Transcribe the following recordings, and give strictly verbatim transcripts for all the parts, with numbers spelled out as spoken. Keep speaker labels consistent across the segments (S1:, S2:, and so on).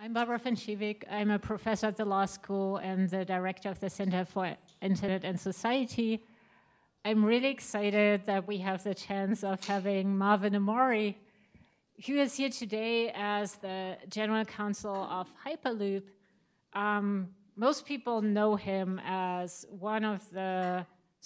S1: I'm Barbara van Schiewik. I'm a professor at the law school and the director of the Center for Internet and Society. I'm really excited that we have the chance of having Marvin Ammori, who is here today as the general counsel of Hyperloop. Um, most people know him as one of the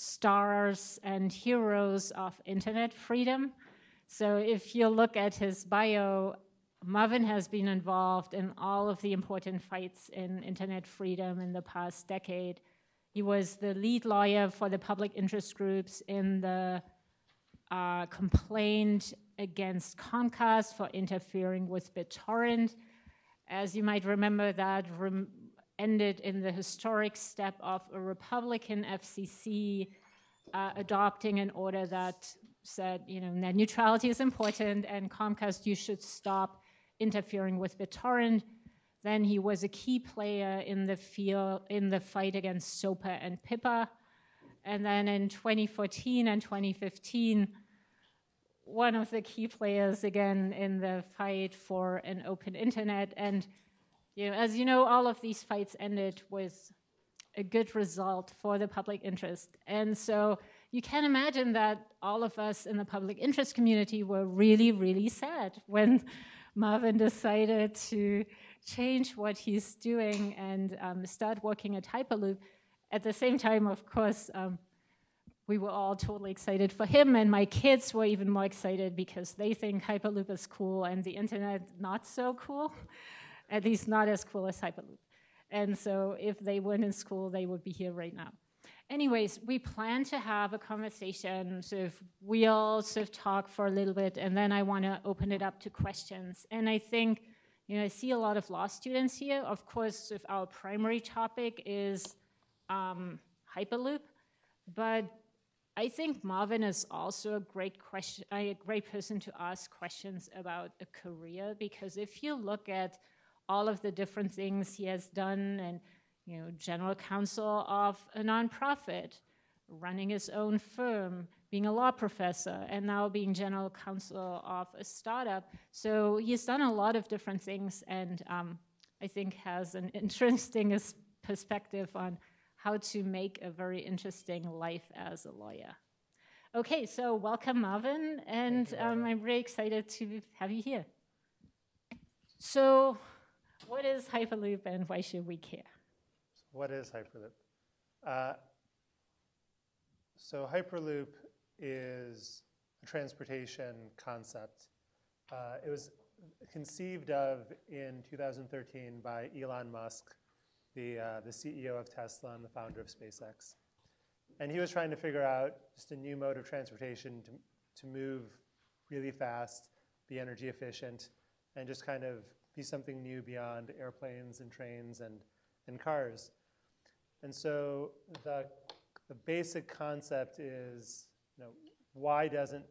S1: stars and heroes of internet freedom. So if you look at his bio, Marvin has been involved in all of the important fights in internet freedom in the past decade. He was the lead lawyer for the public interest groups in the uh, complaint against Comcast for interfering with BitTorrent. As you might remember, that rem ended in the historic step of a Republican F C C uh, adopting an order that said, you know, net neutrality is important and Comcast, you should stop interfering with BitTorrent. Then he was a key player in the field in the fight against SOPA and PIPA. And then in twenty fourteen and twenty fifteen, one of the key players again in the fight for an open internet. And you know, as you know, all of these fights ended with a good result for the public interest. And so you can imagine that all of us in the public interest community were really, really sad when Marvin decided to change what he's doing and um, start working at Hyperloop. At the same time, of course, um, we were all totally excited for him, and my kids were even more excited because they think Hyperloop is cool and the internet not so cool, at least not as cool as Hyperloop. And so if they weren't in school, they would be here right now. Anyways, we plan to have a conversation, sort of we'll sort of talk for a little bit, and then I want to open it up to questions. And I think, you know, I see a lot of law students here. Of course, if our primary topic is um, Hyperloop, but I think Marvin is also a great question, a great person to ask questions about a career, because if you look at all of the different things he has done, and you know, general counsel of a nonprofit, running his own firm, being a law professor, and now being general counsel of a startup. So he's done a lot of different things, and um, I think has an interesting perspective on how to make a very interesting life as a lawyer. Okay, so welcome, Marvin, and you, um, I'm really excited to have you here. So what is Hyperloop and why should we care?
S2: What is Hyperloop? Uh, so Hyperloop is a transportation concept. Uh, it was conceived of in two thousand thirteen by Elon Musk, the, uh, the C E O of Tesla and the founder of SpaceX. And he was trying to figure out just a new mode of transportation to, to move really fast, be energy efficient, and just kind of be something new beyond airplanes and trains and, and cars. And so the, the basic concept is, you know, why doesn't,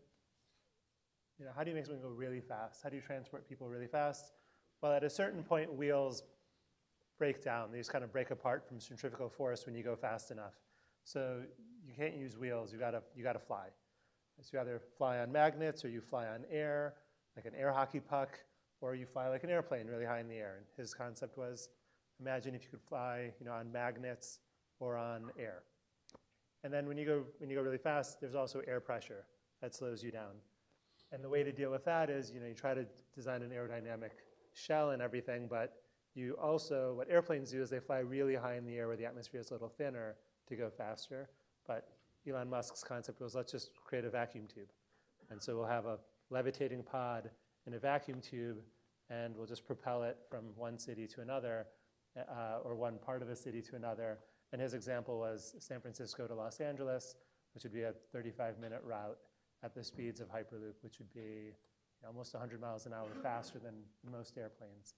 S2: you know, how do you make something go really fast? How do you transport people really fast? Well, at a certain point, wheels break down. They just kind of break apart from centrifugal force when you go fast enough. So you can't use wheels. You gotta, you gotta fly. So you either fly on magnets, or you fly on air, like an air hockey puck, or you fly like an airplane really high in the air. And his concept was, imagine if you could fly, you know, on magnets or on air. And then when you go when you go really fast, there's also air pressure that slows you down. And the way to deal with that is, you know, you try to design an aerodynamic shell and everything, but you also, what airplanes do is they fly really high in the air where the atmosphere is a little thinner to go faster. But Elon Musk's concept was, let's just create a vacuum tube. And so we'll have a levitating pod in a vacuum tube, and we'll just propel it from one city to another, uh, or one part of a city to another. And his example was San Francisco to Los Angeles, which would be a thirty-five minute route at the speeds of Hyperloop, which would be, you know, almost one hundred miles an hour faster than most airplanes.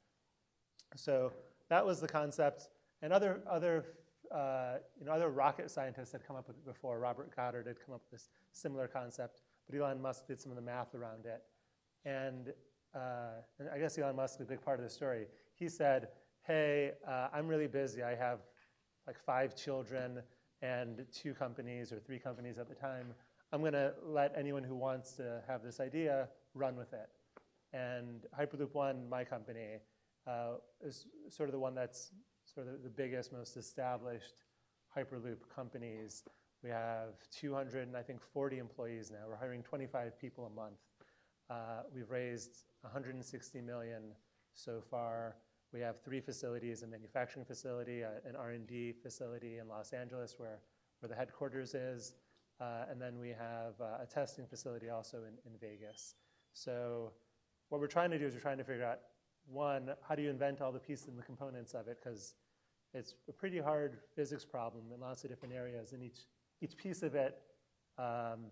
S2: So that was the concept. And other, other, uh, you know, other rocket scientists had come up with it before. Robert Goddard had come up with this similar concept, but Elon Musk did some of the math around it. And, uh, and I guess Elon Musk is a big part of the story. He said, hey, uh, I'm really busy. I have like five children and two companies, or three companies at the time. I'm going to let anyone who wants to have this idea run with it. And Hyperloop One, my company, uh, is sort of the one that's sort of the biggest, most established Hyperloop companies. We have two hundred and I think forty employees now. We're hiring twenty-five people a month. Uh, we've raised one hundred sixty million so far. We have three facilities: a manufacturing facility, a, an R and D facility in Los Angeles, where where the headquarters is, uh, and then we have uh, a testing facility also in, in Vegas. So what we're trying to do is we're trying to figure out, one, how do you invent all the pieces and the components of it? Because it's a pretty hard physics problem in lots of different areas, and each, each piece of it um,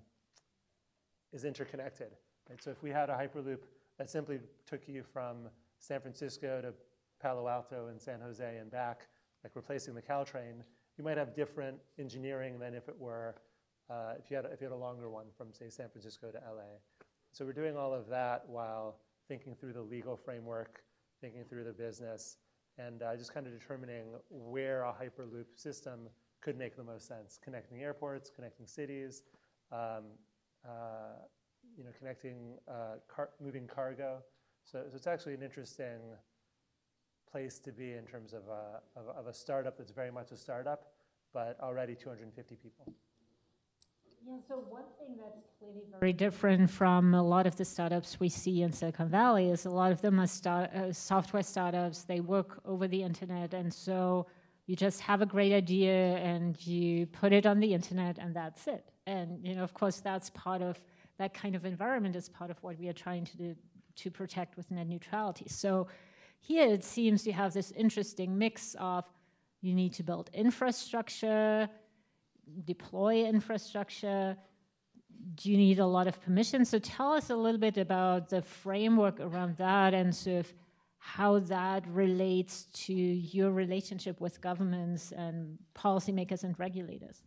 S2: is interconnected. Right? So if we had a Hyperloop that simply took you from San Francisco to Palo Alto and San Jose and back, like replacing the Caltrain, you might have different engineering than if it were, uh, if, you had, if you had a longer one from, say, San Francisco to L A. So we're doing all of that while thinking through the legal framework, thinking through the business, and uh, just kind of determining where a Hyperloop system could make the most sense. Connecting airports, connecting cities, um, uh, you know, connecting, uh, car moving cargo. So, so it's actually an interesting place to be in terms of a, of, of a startup that's very much a startup, but already two hundred fifty people.
S1: Yeah, so one thing that's clearly very different from a lot of the startups we see in Silicon Valley is a lot of them are start, uh, software startups. They work over the internet, and so you just have a great idea and you put it on the internet, and that's it. And you know, of course, that's part of that kind of environment is part of what we are trying to do to protect with net neutrality. So here it seems you have this interesting mix of you need to build infrastructure, deploy infrastructure. Do you need a lot of permission? So tell us a little bit about the framework around that and sort of how that relates to your relationship with governments and policymakers and regulators.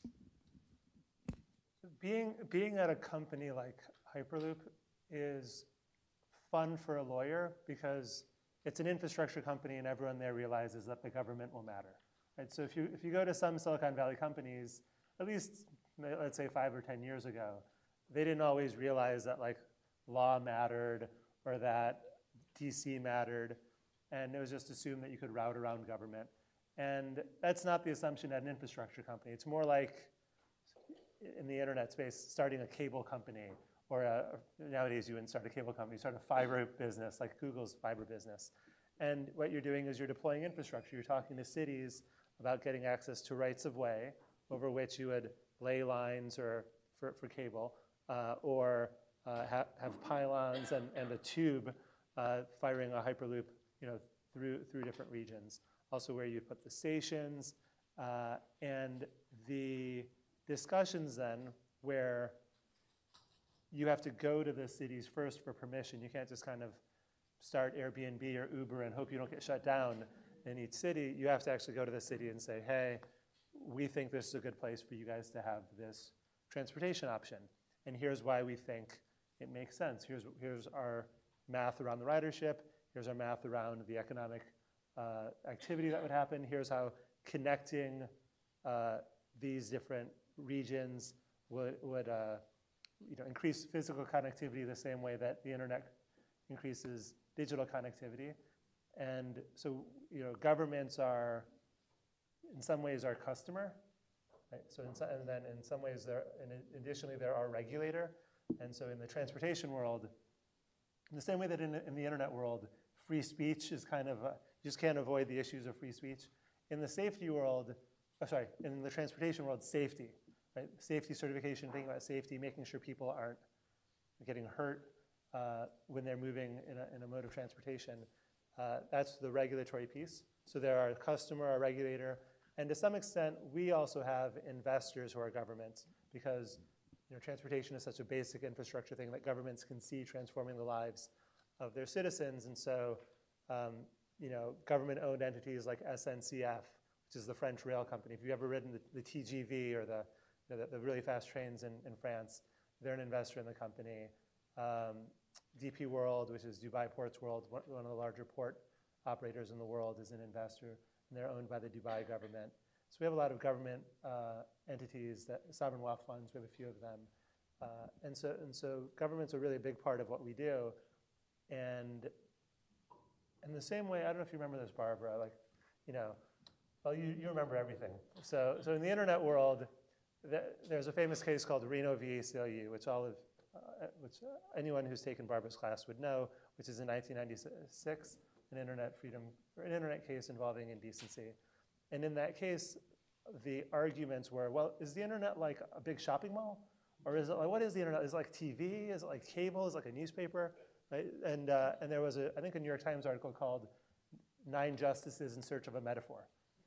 S2: Being, being at a company like Hyperloop is fun for a lawyer because it's an infrastructure company and everyone there realizes that the government will matter. Right? So if you, if you go to some Silicon Valley companies, at least let's say five or ten years ago, they didn't always realize that like law mattered or that D C mattered, and it was just assumed that you could route around government. And that's not the assumption at an infrastructure company. It's more like in the internet space, starting a cable company, or a, nowadays you wouldn't start a cable company, you start a fiber business, like Google's fiber business. And what you're doing is you're deploying infrastructure. You're talking to cities about getting access to rights of way over which you would lay lines or for, for cable, uh, or uh, ha have pylons and, and a tube uh, firing a Hyperloop, you know, through, through different regions. Also where you put the stations, uh, and the discussions then where you have to go to the cities first for permission. You can't just kind of start Airbnb or Uber and hope you don't get shut down in each city. You have to actually go to the city and say, hey, we think this is a good place for you guys to have this transportation option. And here's why we think it makes sense. Here's, here's our math around the ridership. Here's our math around the economic uh, activity that would happen. Here's how connecting uh, these different regions would, would uh, you know, increase physical connectivity the same way that the internet increases digital connectivity. And so, you know, governments are, in some ways, our customer. Right? So, in some, and then in some ways, they're, and additionally, they're our regulator. And so, in the transportation world, in the same way that in, in the internet world, free speech is kind of, a, you just can't avoid the issues of free speech. In the safety world, oh, sorry, in the transportation world, safety, right? Safety certification, thinking about safety, making sure people aren't getting hurt uh, when they're moving in a, in a mode of transportation. Uh, that's the regulatory piece. So they're our customer, our regulator, and to some extent, we also have investors who are governments because you know, transportation is such a basic infrastructure thing that governments can see transforming the lives of their citizens. And so, um, you know, government-owned entities like S N C F, which is the French rail company. If you've ever ridden the, the T G V or the, you know, the, the really fast trains in, in France, they're an investor in the company. Um, D P World, which is Dubai Ports World, one, one of the larger port operators in the world, is an investor, and they're owned by the Dubai government. So we have a lot of government uh, entities, that sovereign wealth funds, we have a few of them. Uh, and, so, and so governments are really a big part of what we do. And In the same way, I don't know if you remember this, Barbara, like, you know, well, you, you remember everything. So, so in the internet world, the, there's a famous case called Reno v. A C L U, which all of, uh, which anyone who's taken Barbara's class would know, which is in nineteen ninety-six, an internet freedom, or an internet case involving indecency. And in that case, the arguments were, well, is the internet like a big shopping mall? Or is it like, what is the internet? Is it like T V? Is it like cable? Is it like a newspaper? Right? And, uh, and there was, a, I think, a New York Times article called Nine Justices in Search of a Metaphor.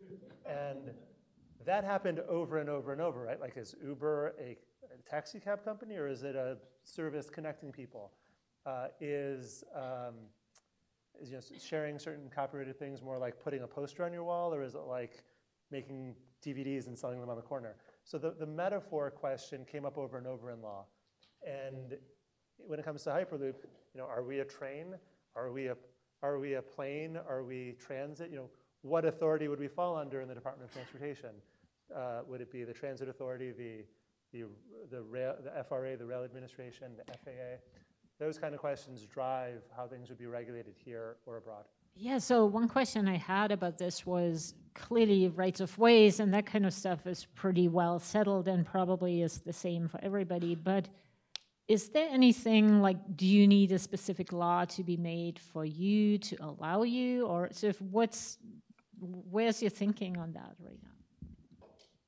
S2: And that happened over and over and over, right? Like, is Uber a, a taxi cab company, or is it a service connecting people? Uh, is, um, is you know, sharing certain copyrighted things more like putting a poster on your wall, or is it like making D V Ds and selling them on the corner? So the, the metaphor question came up over and over in law. And when it comes to Hyperloop, you know, are we a train? Are we a, are we a plane? Are we transit? You know, what authority would we fall under in the Department of Transportation? Uh, would it be the Transit Authority, the, the, the, rail, the F R A, the Rail Administration, the F A A? Those kind of questions drive how things would be regulated here or abroad.
S1: Yeah, so one question I had about this was clearly rights of ways and that kind of stuff is pretty well settled and probably is the same for everybody. But is there anything like, do you need a specific law to be made for you to allow you? Or so if what's, where's your thinking on that right now?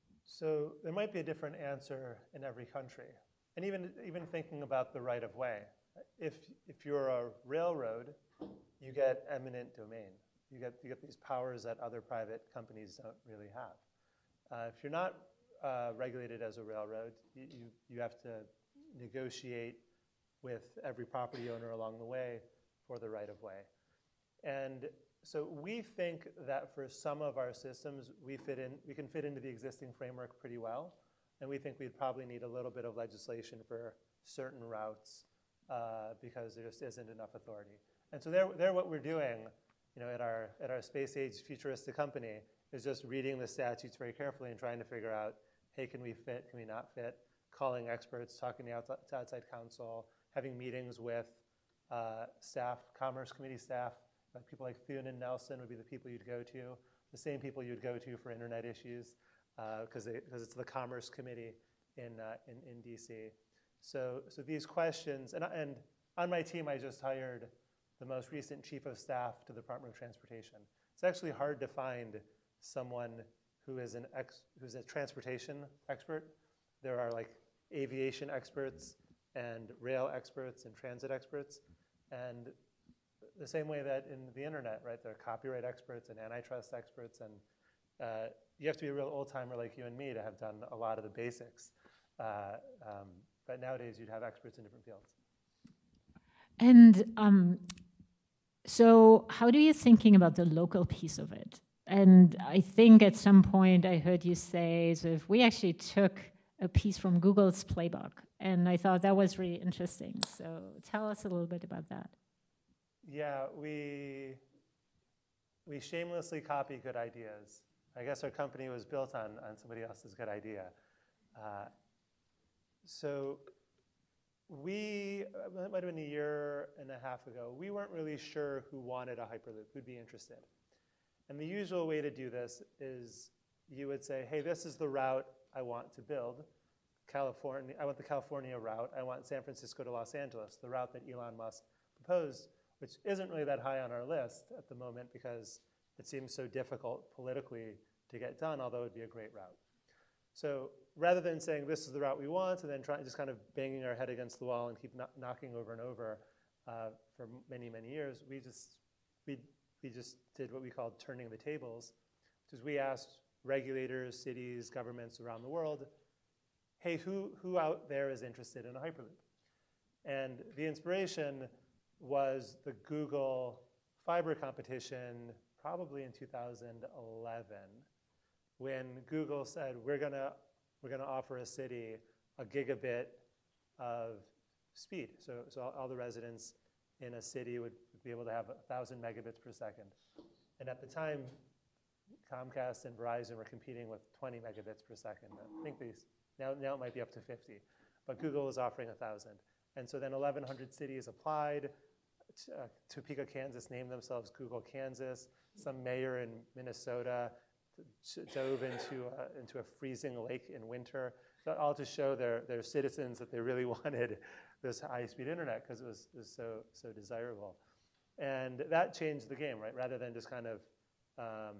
S2: So there might be a different answer in every country. And even, even thinking about the right of way. If, if you're a railroad, you get eminent domain. You get, you get these powers that other private companies don't really have. Uh, if you're not uh, regulated as a railroad, you, you, you have to negotiate with every property owner along the way for the right of way. And so we think that for some of our systems, we, fit in, we can fit into the existing framework pretty well. And we think we'd probably need a little bit of legislation for certain routes uh, because there just isn't enough authority. And so there, there what we're doing, you know, at our, at our space age futuristic company is just reading the statutes very carefully and trying to figure out, hey, can we fit, can we not fit? Calling experts, talking to outside, to outside counsel, having meetings with uh, staff, Commerce Committee staff, like people like Thune and Nelson would be the people you'd go to, the same people you'd go to for internet issues, because uh, because it's the Commerce Committee in, uh, in, in D C. So, so these questions, and, and on my team I just hired the most recent chief of staff to the Department of Transportation. It's actually hard to find someone who is an ex, who's a transportation expert. There are like aviation experts and rail experts and transit experts. And the same way that in the internet, right, there are copyright experts and antitrust experts. And uh, you have to be a real old timer like you and me to have done a lot of the basics. Uh, um, but nowadays you'd have experts in different fields.
S1: And um, so how do you thinking about the local piece of it? And I think at some point I heard you say, so if we actually took a piece from Google's playbook, and I thought that was really interesting. So tell us a little bit about that.
S2: Yeah, we, we shamelessly copy good ideas. I guess our company was built on, on somebody else's good idea. Uh, so we, it might have been a year and a half ago, we weren't really sure who wanted a Hyperloop, who'd be interested. And the usual way to do this is you would say, hey, this is the route I want to build. California, I want the California route. I want San Francisco to Los Angeles, the route that Elon Musk proposed, which isn't really that high on our list at the moment because it seems so difficult politically to get done, although it would be a great route. So rather than saying this is the route we want and then trying just kind of banging our head against the wall and keep no knocking over and over uh, for many, many years, we just, we, we just did what we called turning the tables, which is we asked regulators, cities, governments around the world, hey, who, who out there is interested in a Hyperloop? And the inspiration was the Google fiber competition probably in two thousand eleven, when Google said, we're gonna, we're gonna offer a city a gigabit of speed. So, so all, all the residents in a city would, would be able to have one thousand megabits per second. And at the time, Comcast and Verizon were competing with twenty megabits per second. I think these, now, now it might be up to fifty. But Google was offering one thousand. And so then eleven hundred cities applied. uh, Topeka, Kansas named themselves Google Kansas. Some mayor in Minnesota dove into a, into a freezing lake in winter, so all to show their, their citizens that they really wanted this high-speed internet because it was, it was so, so desirable. And that changed the game, right? Rather than just kind of um,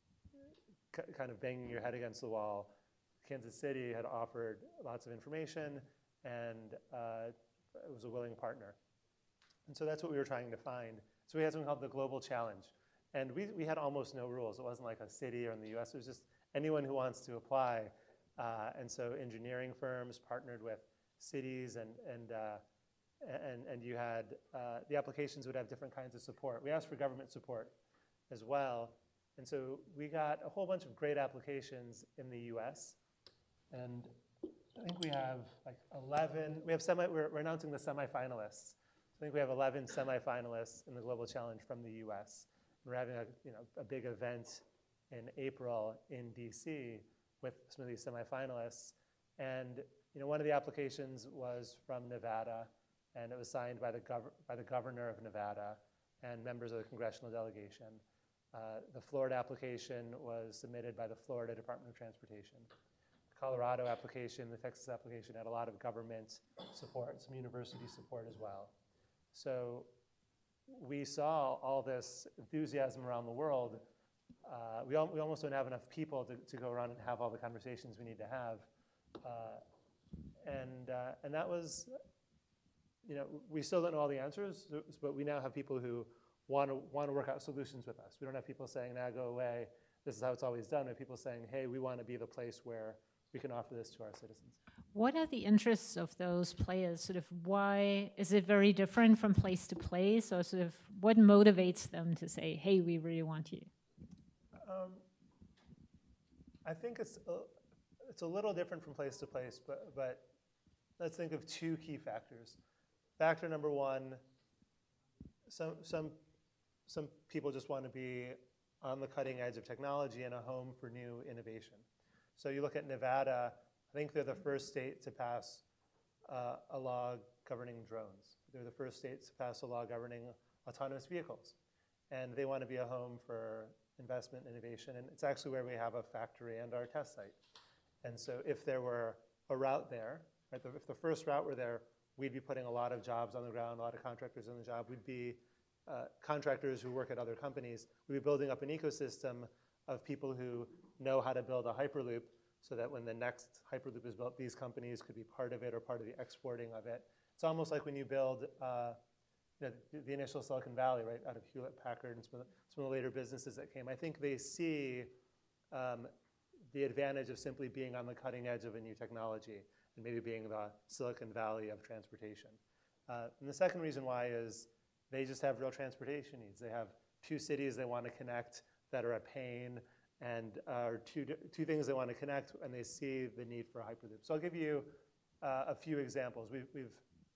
S2: kind of banging your head against the wall, Kansas City had offered lots of information, and uh, it was a willing partner. And so that's what we were trying to find. So we had something called the Global Challenge. And we, we had almost no rules. It wasn't like a city or in the U S. It was just anyone who wants to apply. Uh, and so engineering firms partnered with cities, and, and, uh, and, and you had, uh, the applications would have different kinds of support. We asked for government support as well. And so we got a whole bunch of great applications in the U S. And I think we have like eleven, we have semi, we're, we're announcing the semifinalists. I think we have eleven semifinalists in the Global Challenge from the U S. We're having a, you know, a big event in April in D C with some of these semifinalists. And you know, one of the applications was from Nevada, and it was signed by the, gov by the governor of Nevada and members of the congressional delegation. Uh, the Florida application was submitted by the Florida Department of Transportation. The Colorado application, the Texas application had a lot of government support, some university support as well. So we saw all this enthusiasm around the world. Uh, we, al we almost don't have enough people to, to go around and have all the conversations we need to have. Uh, and, uh, and that was, you know, we still don't know all the answers, but we now have people who want to, want to work out solutions with us. We don't have people saying, nah, go away, this is how it's always done. We have people saying, hey, we want to be the place where we can offer this to our citizens.
S1: What are the interests of those players? Sort of why, is it very different from place to place, or sort of what motivates them to say, hey, we really want you?
S2: Um, I think it's a, it's a little different from place to place, but, but let's think of two key factors. Factor number one, some, some, some people just want to be on the cutting edge of technology and a home for new innovation. So you look at Nevada, I think they're the first state to pass uh, a law governing drones. They're the first state to pass a law governing autonomous vehicles. And they want to be a home for investment and innovation. And it's actually where we have a factory and our test site. And so if there were a route there, right, if the first route were there, we'd be putting a lot of jobs on the ground, a lot of contractors on the job. We'd be uh, contractors who work at other companies. We'd be building up an ecosystem of people who know how to build a Hyperloop, so that when the next Hyperloop is built, these companies could be part of it or part of the exporting of it. It's almost like when you build uh, you know, the, the initial Silicon Valley, right, out of Hewlett-Packard and some of, the, some of the later businesses that came. I think they see um, the advantage of simply being on the cutting edge of a new technology and maybe being the Silicon Valley of transportation. Uh, and the second reason why is they just have real transportation needs. They have two cities they want to connect that are a pain, and uh, two, two things they want to connect, and they see the need for a Hyperloop. So I'll give you uh, a few examples. We've, we've,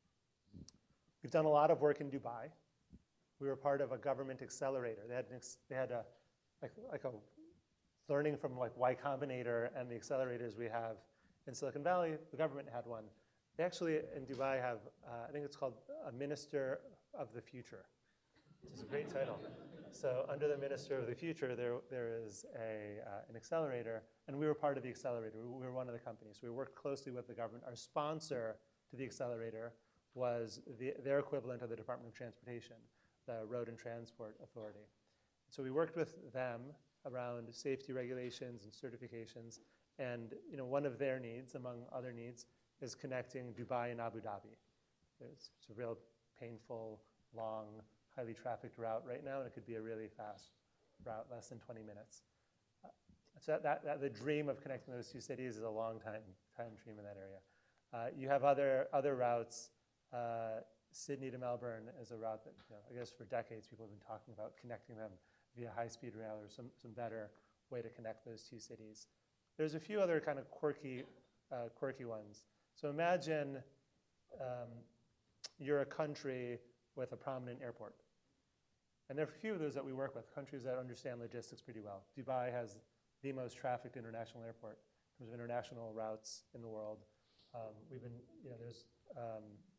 S2: we've done a lot of work in Dubai. We were part of a government accelerator. They had, an ex, they had a, like, like a learning from like Y Combinator and the accelerators we have in Silicon Valley. The government had one. They actually, in Dubai, have, uh, I think it's called a Minister of the Future, which is a great title. So under the Minister of the Future, there, there is a, uh, an accelerator, and we were part of the accelerator. We were one of the companies. We worked closely with the government. Our sponsor to the accelerator was the, their equivalent of the Department of Transportation, the Road and Transport Authority. So we worked with them around safety regulations and certifications, and you know, one of their needs, among other needs, is connecting Dubai and Abu Dhabi. It's, it's a real painful, long, highly trafficked route right now, and it could be a really fast route, less than twenty minutes. Uh, so that, that, that, the dream of connecting those two cities is a long time, time dream in that area. Uh, you have other, other routes. Uh, Sydney to Melbourne is a route that, you know, I guess for decades people have been talking about connecting them via high-speed rail or some, some better way to connect those two cities. There's a few other kind of quirky, uh, quirky ones. So imagine um, you're a country with a prominent airport. And there are a few of those that we work with, countries that understand logistics pretty well. Dubai has the most trafficked international airport in terms of international routes in the world. Um, we've been, you know, there's um,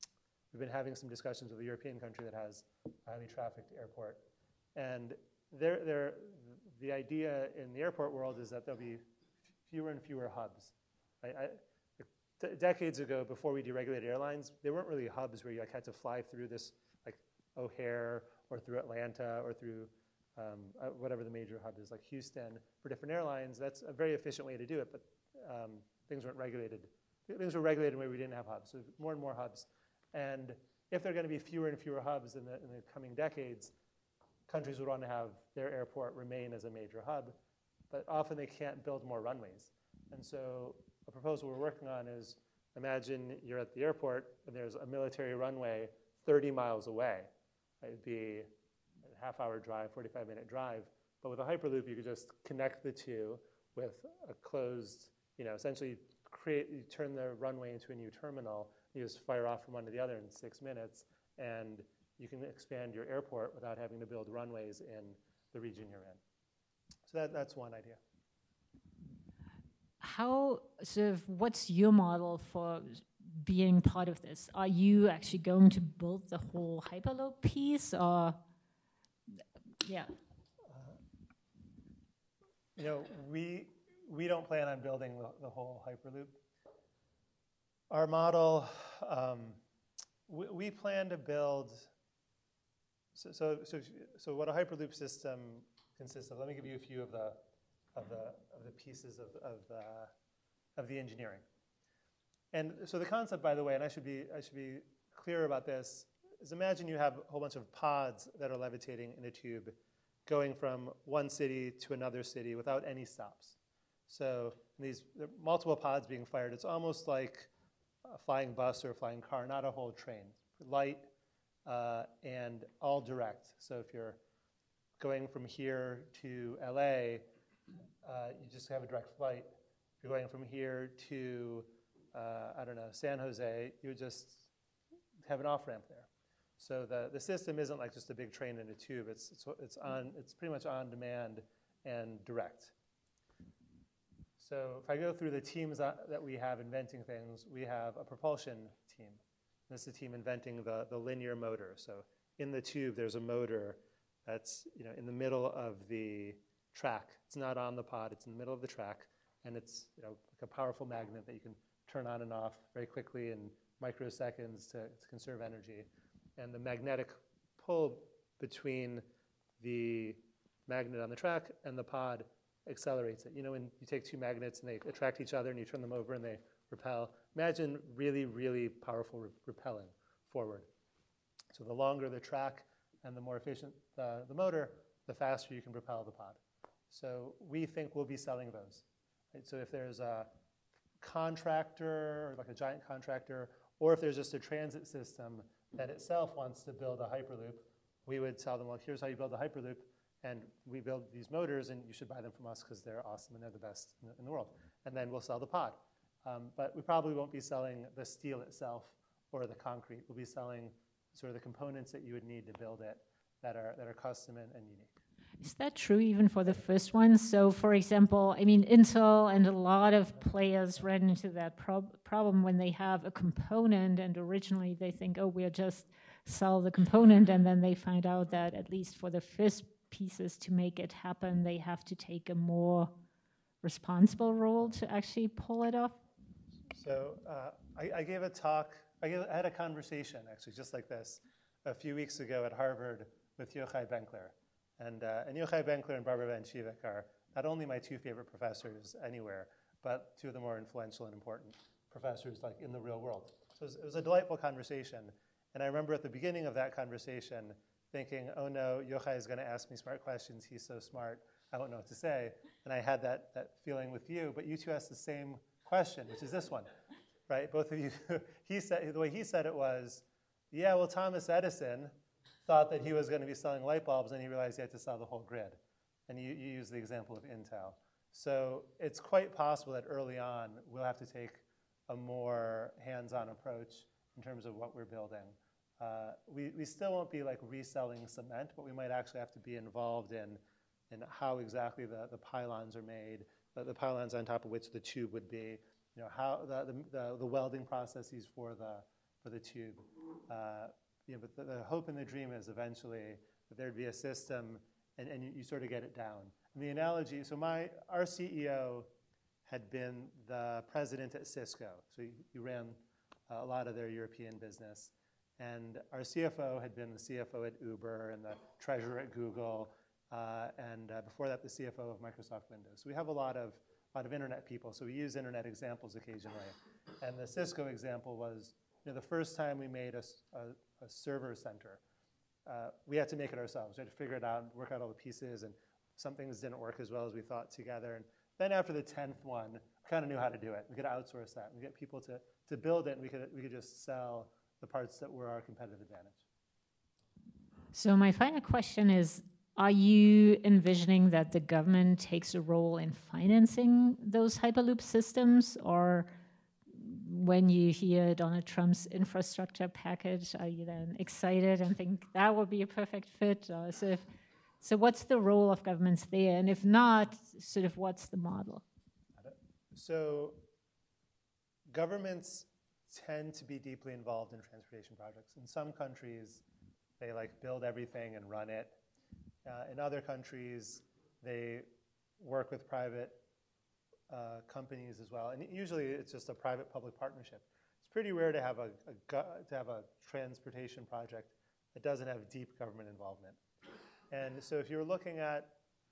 S2: we've been having some discussions with a European country that has a highly trafficked airport. And they're, they're, the idea in the airport world is that there'll be fewer and fewer hubs. Right? I, d decades ago, before we deregulated airlines, there weren't really hubs where you like, had to fly through this, like O'Hare or through Atlanta or through um, uh, whatever the major hub is, like Houston, for different airlines. That's a very efficient way to do it, but um, things weren't regulated. Things were regulated in a way we didn't have hubs, so more and more hubs. And if there are going to be fewer and fewer hubs in the, in the coming decades, countries would want to have their airport remain as a major hub, but often they can't build more runways. And so a proposal we're working on is, imagine you're at the airport and there's a military runway thirty miles away. It would be a half hour drive, forty-five minute drive. But with a Hyperloop, you could just connect the two with a closed, you know, essentially create, you turn the runway into a new terminal, you just fire off from one to the other in six minutes, and you can expand your airport without having to build runways in the region you're in. So that, that's one idea.
S1: How, sort of, what's your model for being part of this? Are you actually going to build the whole Hyperloop piece, or, yeah?
S2: Uh, you know, we, we don't plan on building the, the whole Hyperloop. Our model, um, we, we plan to build, so, so, so, so what a Hyperloop system consists of, let me give you a few of the, of the, of the pieces of, of, the, of the engineering. And so the concept, by the way, and I should be, I should be clear about this, is imagine you have a whole bunch of pods that are levitating in a tube going from one city to another city without any stops. So these there are multiple pods being fired. It's almost like a flying bus or a flying car, not a whole train. Light uh, and all direct. So if you're going from here to L A, uh, you just have a direct flight. If you're going from here to, uh, I don't know, San Jose, you would just have an off-ramp there. So the, the system isn't like just a big train in a tube. It's, it's, it's, on, it's pretty much on demand and direct. So if I go through the teams that, that we have inventing things, we have a propulsion team. This is the team inventing the, the linear motor. So in the tube, there's a motor that's, you know, in the middle of the track. It's not on the pod, it's in the middle of the track, and it's, you know, like a powerful magnet that you can turn on and off very quickly in microseconds to, to conserve energy. And the magnetic pull between the magnet on the track and the pod accelerates it. You know, when you take two magnets and they attract each other and you turn them over and they repel, imagine really, really powerful re repelling forward. So the longer the track and the more efficient the, the motor, the faster you can propel the pod. So we think we'll be selling those. Right? So if there's a contractor, or like a giant contractor, or if there's just a transit system that itself wants to build a Hyperloop, we would tell them, well, here's how you build a Hyperloop, and we build these motors, and you should buy them from us because they're awesome and they're the best in the, in the world. And then we'll sell the pod. Um, but we probably won't be selling the steel itself or the concrete. We'll be selling sort of the components that you would need to build it that are, that are custom and, and unique.
S1: Is that true even for the first one? So, for example, I mean, Intel and a lot of players ran into that prob problem when they have a component, and originally they think, oh, we'll just sell the component, and then they find out that at least for the first pieces to make it happen, they have to take a more responsible role to actually pull it off?
S2: So uh, I, I gave a talk, I, gave, I had a conversation actually just like this a few weeks ago at Harvard with Yochai Benkler. And, uh, and Yochai Benkler and Barbara Van Schewick are not only my two favorite professors anywhere, but two of the more influential and important professors like in the real world. So it was, it was a delightful conversation. And I remember at the beginning of that conversation thinking, oh no, Yochai is going to ask me smart questions. He's so smart. I don't know what to say. And I had that, that feeling with you, but you two asked the same question, which is this one, right? Both of you, he said, the way he said it was, yeah, well, Thomas Edison thought that he was going to be selling light bulbs, and he realized he had to sell the whole grid. And you, you use the example of Intel. So it's quite possible that early on, we'll have to take a more hands-on approach in terms of what we're building. Uh, we, we still won't be like reselling cement, but we might actually have to be involved in, in how exactly the, the pylons are made, the, the pylons on top of which the tube would be, you know, how the, the, the, the welding processes for the, for the tube. Uh, you know, but the, the hope and the dream is eventually that there'd be a system, and, and you, you sort of get it down. And the analogy, so my our C E O had been the president at Cisco, so he, he ran uh, a lot of their European business. And our C F O had been the C F O at Uber and the treasurer at Google, uh, and uh, before that, the C F O of Microsoft Windows. So we have a lot of, lot of internet people, so we use internet examples occasionally. And the Cisco example was, you know, the first time we made a, a, a server center, uh, we had to make it ourselves. We had to figure it out, work out all the pieces, and some things didn't work as well as we thought together. And then after the tenth one, we kind of knew how to do it. We could outsource that. We get people to, to build it, and we could, we could just sell the parts that were our competitive advantage.
S1: So my final question is, are you envisioning that the government takes a role in financing those Hyperloop systems? Or when you hear Donald Trump's infrastructure package, are you then excited and think that would be a perfect fit? Or so, if, so what's the role of governments there? And if not, sort of what's the model?
S2: So governments tend to be deeply involved in transportation projects. In some countries, they like build everything and run it. Uh, in other countries, they work with private uh, companies as well. And usually it's just a private-public partnership. It's pretty rare to have a, a, to have a transportation project that doesn't have deep government involvement. And so if you're looking at,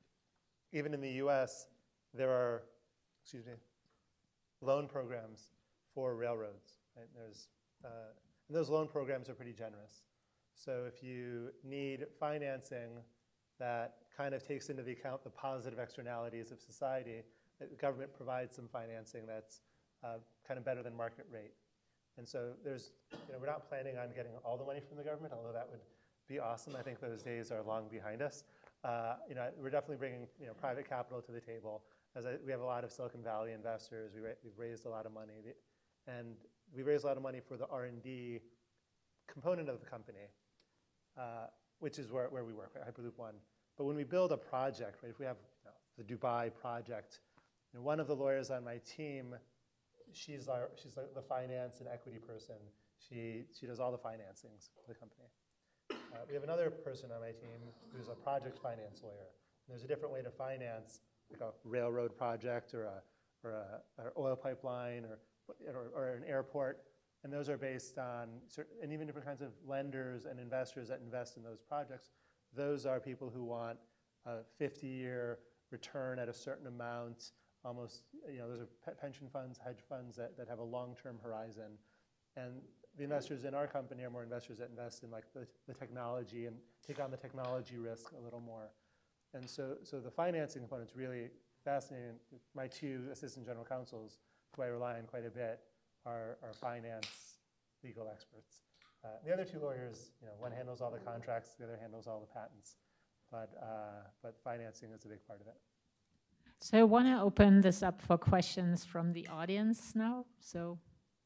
S2: even in the U S, there are, excuse me, loan programs for railroads. Right? There's, uh, and those loan programs are pretty generous. So if you need financing that kind of takes into account the positive externalities of society, the government provides some financing that's uh, kind of better than market rate. And so there's, you know, we're not planning on getting all the money from the government, although that would be awesome. I think those days are long behind us. Uh, you know, we're definitely bringing, you know, private capital to the table. As I, we have a lot of Silicon Valley investors. We ra we've raised a lot of money. And we raised a lot of money for the R and D component of the company, uh, which is where, where we work, right? Hyperloop One. But when we build a project, right, if we have, you know, the Dubai project, you know, one of the lawyers on my team, she's, our, she's the, the finance and equity person. She, she does all the financings for the company. Uh, we have another person on my team who's a project finance lawyer. And there's a different way to finance like a railroad project or a or a or oil pipeline or, or or an airport, and those are based on certain, and even different kinds of lenders and investors that invest in those projects. Those are people who want a fifty-year return at a certain amount. Almost, you know, those are pension funds, hedge funds that that have a long-term horizon, and the investors in our company are more investors that invest in like the, the technology and take on the technology risk a little more. And so, so the financing component is really fascinating. My two assistant general counsels, who I rely on quite a bit, are, are finance legal experts. Uh, the other two lawyers, you know, one handles all the contracts, the other handles all the patents. But, uh, but financing is a big part of it.
S1: So I want to open this up for questions from the audience now. So.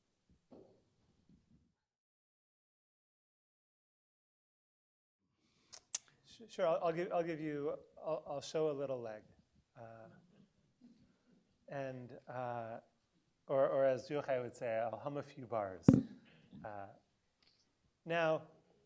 S2: Sure, I'll, I'll give I'll give you I'll, I'll show a little leg, uh, and uh, or or as Yochai would say, I'll hum a few bars. Uh, now,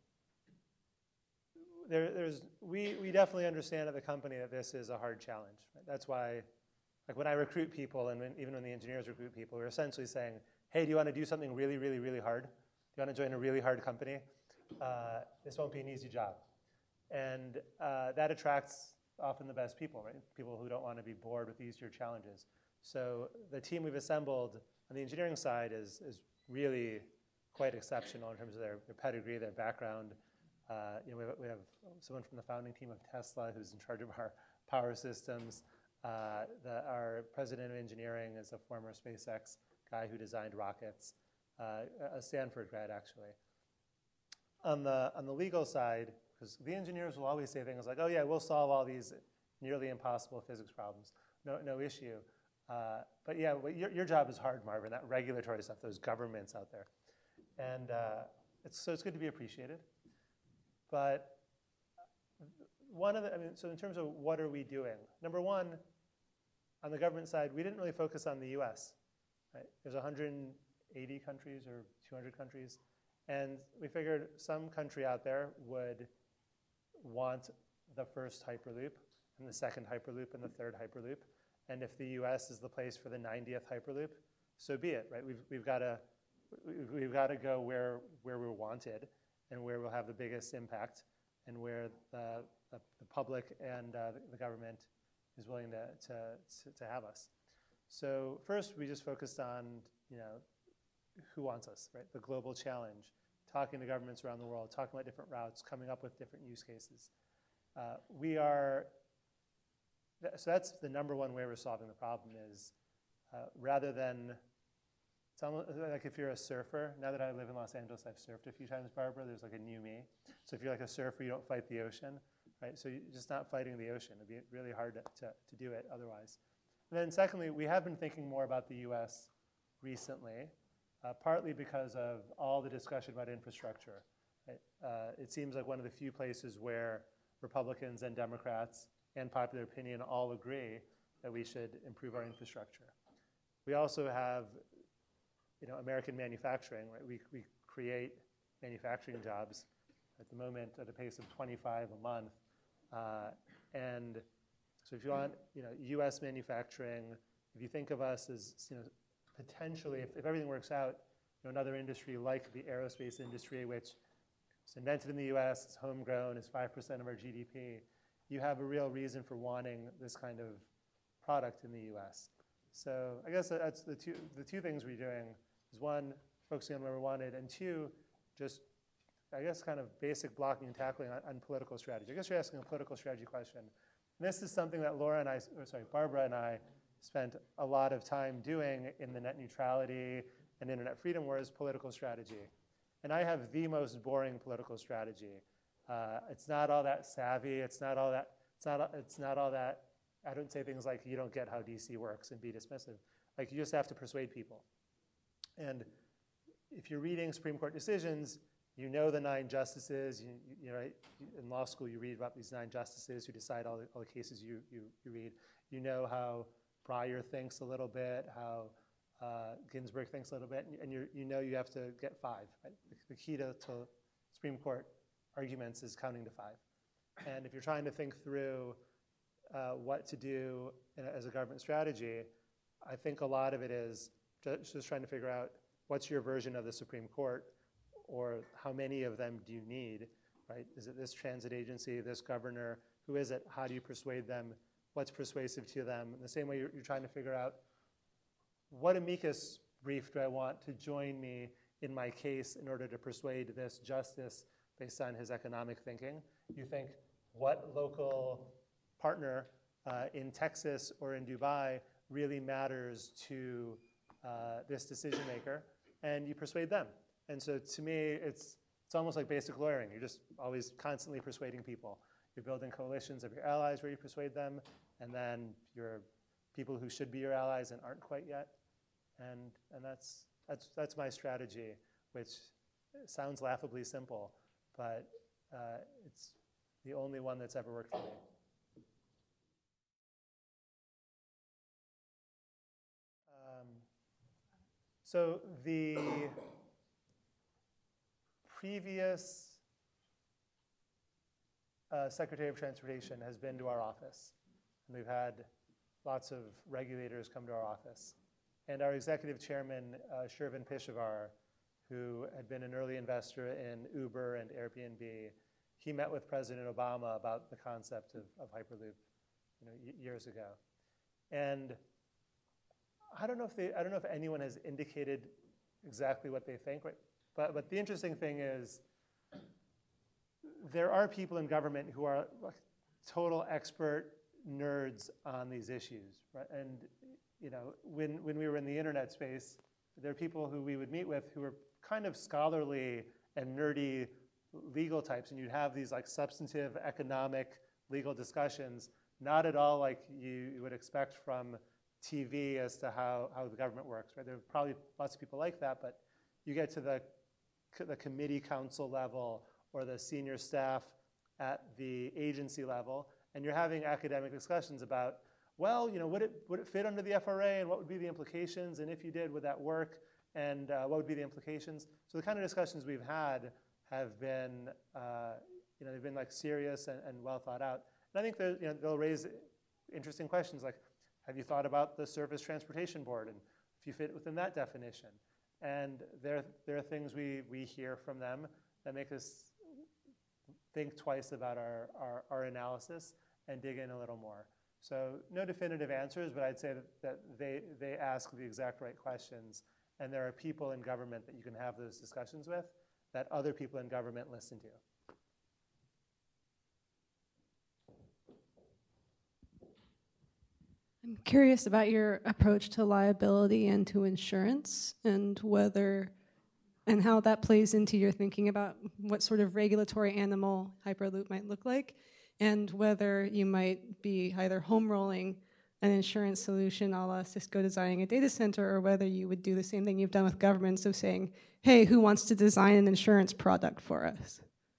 S2: there there's we we definitely understand at the company that this is a hard challenge. Right? That's why, like when I recruit people, and when, even when the engineers recruit people, we're essentially saying, hey, do you want to do something really really really hard? Do you want to join a really hard company? Uh, this won't be an easy job. And uh, that attracts often the best people, right? People who don't want to be bored with easier challenges. So the team we've assembled on the engineering side is, is really quite exceptional in terms of their, their pedigree, their background. Uh, you know, we have, we have someone from the founding team of Tesla who's in charge of our power systems. Uh, the, our president of engineering is a former SpaceX guy who designed rockets, uh, a Stanford grad, actually. On the, on the legal side, because the engineers will always say things like, oh yeah, we'll solve all these nearly impossible physics problems. No, no issue. Uh, but yeah, well, your, your job is hard, Marvin, that regulatory stuff, those governments out there. And uh, it's, so it's good to be appreciated. But one of the, I mean, so in terms of what are we doing? Number one, on the government side, we didn't really focus on the U S. Right? There's one hundred eighty countries or two hundred countries. And we figured some country out there would want the first Hyperloop, and the second Hyperloop, and the third Hyperloop. And if the U S is the place for the ninetieth Hyperloop, so be it, right? We've, we've got to we've got to go where, where we're wanted and where we'll have the biggest impact and where the, the, the public and uh, the government is willing to, to, to have us. So first, we just focused on, you know, who wants us, right? The global challenge, talking to governments around the world, talking about different routes, coming up with different use cases. Uh, we are, so that's the number one way we're solving the problem is uh, rather than, it's almost like if you're a surfer, now that I live in Los Angeles, I've surfed a few times, Barbara, there's like a new me. So if you're like a surfer, you don't fight the ocean, right? So you're just not fighting the ocean. It'd be really hard to, to, to do it otherwise. And then secondly, we have been thinking more about the U S recently, uh, partly because of all the discussion about infrastructure. Right? Uh, it seems like one of the few places where Republicans and Democrats and popular opinion all agree that we should improve our infrastructure. We also have, you know, American manufacturing, right? We, we create manufacturing jobs at the moment at a pace of twenty-five a month. Uh, and so if you want, you know, U S manufacturing, if you think of us as, you know, potentially, if, if everything works out, you know, another industry like the aerospace industry, which is invented in the U S, it's homegrown, is five percent of our G D P, you have a real reason for wanting this kind of product in the U S. So I guess that's the two, the two things we're doing is one, focusing on where we wanted, and two, just, I guess, kind of basic blocking and tackling on, on political strategy. I guess you're asking a political strategy question. And this is something that Laura and I, or sorry, Barbara and I spent a lot of time doing in the net neutrality and internet freedom wars political strategy. And I have the most boring political strategy. Uh, it's not all that savvy. It's not all that, it's not, it's not all that, I don't say things like you don't get how D C works and be dismissive. Like you just have to persuade people. And if you're reading Supreme Court decisions, you know the nine justices. You, you, you know, in law school, you read about these nine justices who decide all the, all the cases you, you, you read. You know how Breyer thinks a little bit, how uh, Ginsburg thinks a little bit, and, and you you know you have to get five. Right? The, the key to, to Supreme Court arguments is counting to five. And if you're trying to think through uh, what to do in a, as a government strategy, I think a lot of it is just, just trying to figure out what's your version of the Supreme Court, or how many of them do you need, right? Is it this transit agency, this governor? Who is it? How do you persuade them? What's persuasive to them? In the same way you're, you're trying to figure out what amicus brief do I want to join me in my case in order to persuade this justice based on his economic thinking. You think, what local partner uh, in Texas or in Dubai really matters to uh, this decision maker? And you persuade them. And so to me, it's, it's almost like basic lawyering. You're just always constantly persuading people. You're building coalitions of your allies where you persuade them, and then your people who should be your allies and aren't quite yet. And, and that's, that's, that's my strategy, which sounds laughably simple, but uh, it's the only one that's ever worked for me. Um, so the previous uh, Secretary of Transportation has been to our office. And we've had lots of regulators come to our office. And our executive chairman, uh, Shervin Pishavar, who had been an early investor in Uber and Airbnb, he met with President Obama about the concept of, of Hyperloop, you know, years ago. And I don't know if they, I don't know if anyone has indicated exactly what they think, right? But, but the interesting thing is, there are people in government who are like total expert nerds on these issues, right? And you know, when, when we were in the internet space, there are people who we would meet with who were kind of scholarly and nerdy legal types, and you'd have these like substantive economic legal discussions, not at all like you, you would expect from T V as to how, how the government works, right? There are probably lots of people like that, but you get to the, the committee council level or the senior staff at the agency level, and you're having academic discussions about, well, you know, would it, would it fit under the F R A, and what would be the implications, and if you did, would that work? And uh, what would be the implications? So the kind of discussions we've had have been, uh, you know, they've been like serious and, and well thought out. And I think that, you know, they'll raise interesting questions like, have you thought about the Surface Transportation Board and if you fit within that definition? And there, there are things we, we hear from them that make us think twice about our, our, our analysis and dig in a little more. So no definitive answers, but I'd say that, that they, they ask the exact right questions. And there are people in government that you can have those discussions with that other people in government listen to.
S3: I'm curious about your approach to liability and to insurance, and whether and how that plays into your thinking about what sort of regulatory animal Hyperloop might look like, and whether you might be either home rolling an insurance solution a la Cisco designing a data center, or whether you would do the same thing you've done with governments of saying, hey, who wants to design an insurance product for us?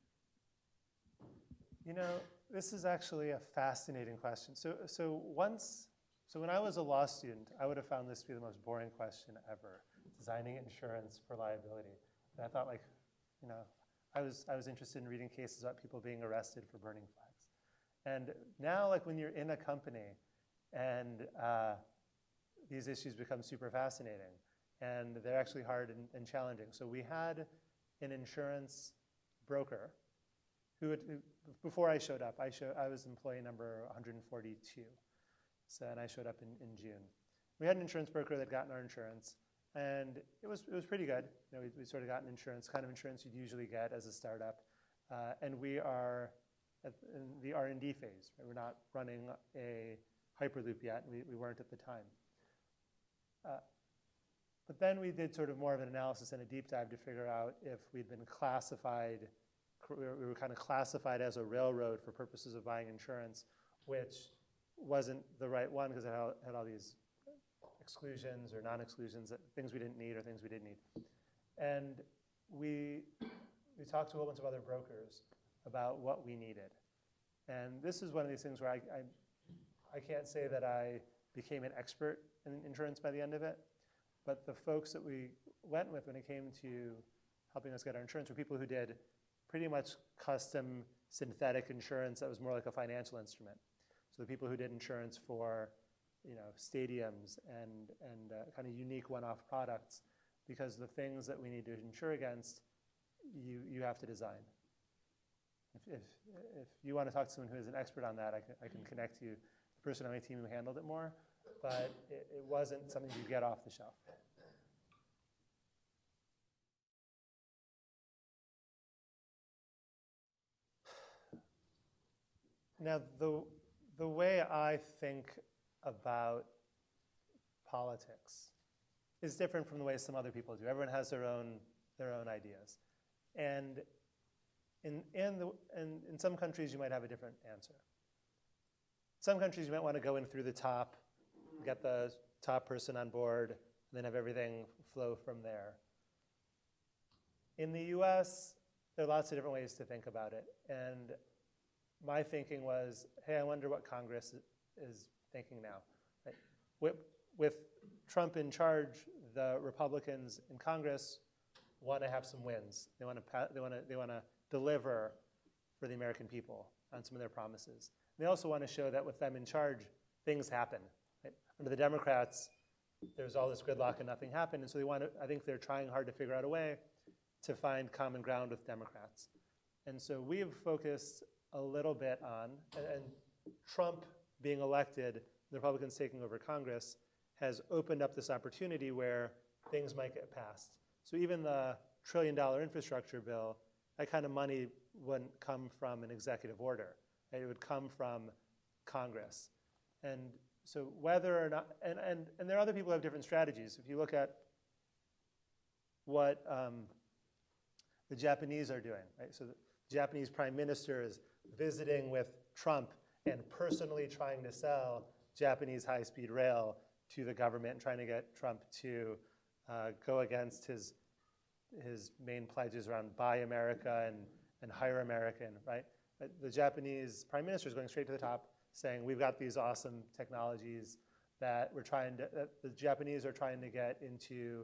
S2: You know, this is actually a fascinating question. So, so once, so when I was a law student, I would have found this to be the most boring question ever, designing insurance for liability. And I thought, like, you know, I was, I was interested in reading cases about people being arrested for burning flags. And now, like, when you're in a company and uh, these issues become super fascinating, and they're actually hard and, and challenging. So we had an insurance broker who, had, who before I showed up, I, show, I was employee number one hundred forty-two. So, and I showed up in, in June. We had an insurance broker that got in our insurance, and it was, it was pretty good. You know, we, we sort of got an insurance, kind of insurance you'd usually get as a startup. Uh, and we are at, in the R and D phase. Right? We're not running a Hyperloop yet, and we, we weren't at the time. Uh, but then we did sort of more of an analysis and a deep dive to figure out if we'd been classified, we were, we were kind of classified as a railroad for purposes of buying insurance, which wasn't the right one because it had, had all these exclusions or non-exclusions, things we didn't need or things we did need. And we, we talked to a whole bunch of other brokers about what we needed. And this is one of these things where I, I, I can't say that I became an expert in insurance by the end of it, but the folks that we went with when it came to helping us get our insurance were people who did pretty much custom synthetic insurance that was more like a financial instrument. So the people who did insurance for, you know, stadiums and, and uh, kind of unique one-off products, because the things that we need to insure against, you, you have to design. If, if, if you want to talk to someone who is an expert on that, I can, I can connect you to the person on my team who handled it more, but it, it wasn't something you get off the shelf. Now, the, the way I think about politics is different from the way some other people do. Everyone has their own, their own ideas. And in, in, the, in, in some countries, you might have a different answer. Some countries, you might want to go in through the top, get the top person on board, and then have everything flow from there. In the U S, there are lots of different ways to think about it. And my thinking was, hey, I wonder what Congress is thinking now. Right? With, with Trump in charge, the Republicans in Congress want to have some wins. They want to, they want to, they want to deliver for the American people on some of their promises. They also want to show that with them in charge, things happen. Right? Under the Democrats, there's all this gridlock and nothing happened. And so they want to, I think they're trying hard to figure out a way to find common ground with Democrats. And so we have focused a little bit on, and, and Trump being elected, the Republicans taking over Congress, has opened up this opportunity where things might get passed. So even the trillion dollar infrastructure bill, that kind of money wouldn't come from an executive order. Right? It would come from Congress. And so whether or not, and, and, and there are other people who have different strategies. If you look at what um, the Japanese are doing, right? So the Japanese prime minister is visiting with Trump and personally trying to sell Japanese high-speed rail to the government and trying to get Trump to uh, go against his, his main pledges around Buy America and, and Hire American, right? The Japanese prime minister is going straight to the top saying, we've got these awesome technologies that we're trying to, that the Japanese are trying to get into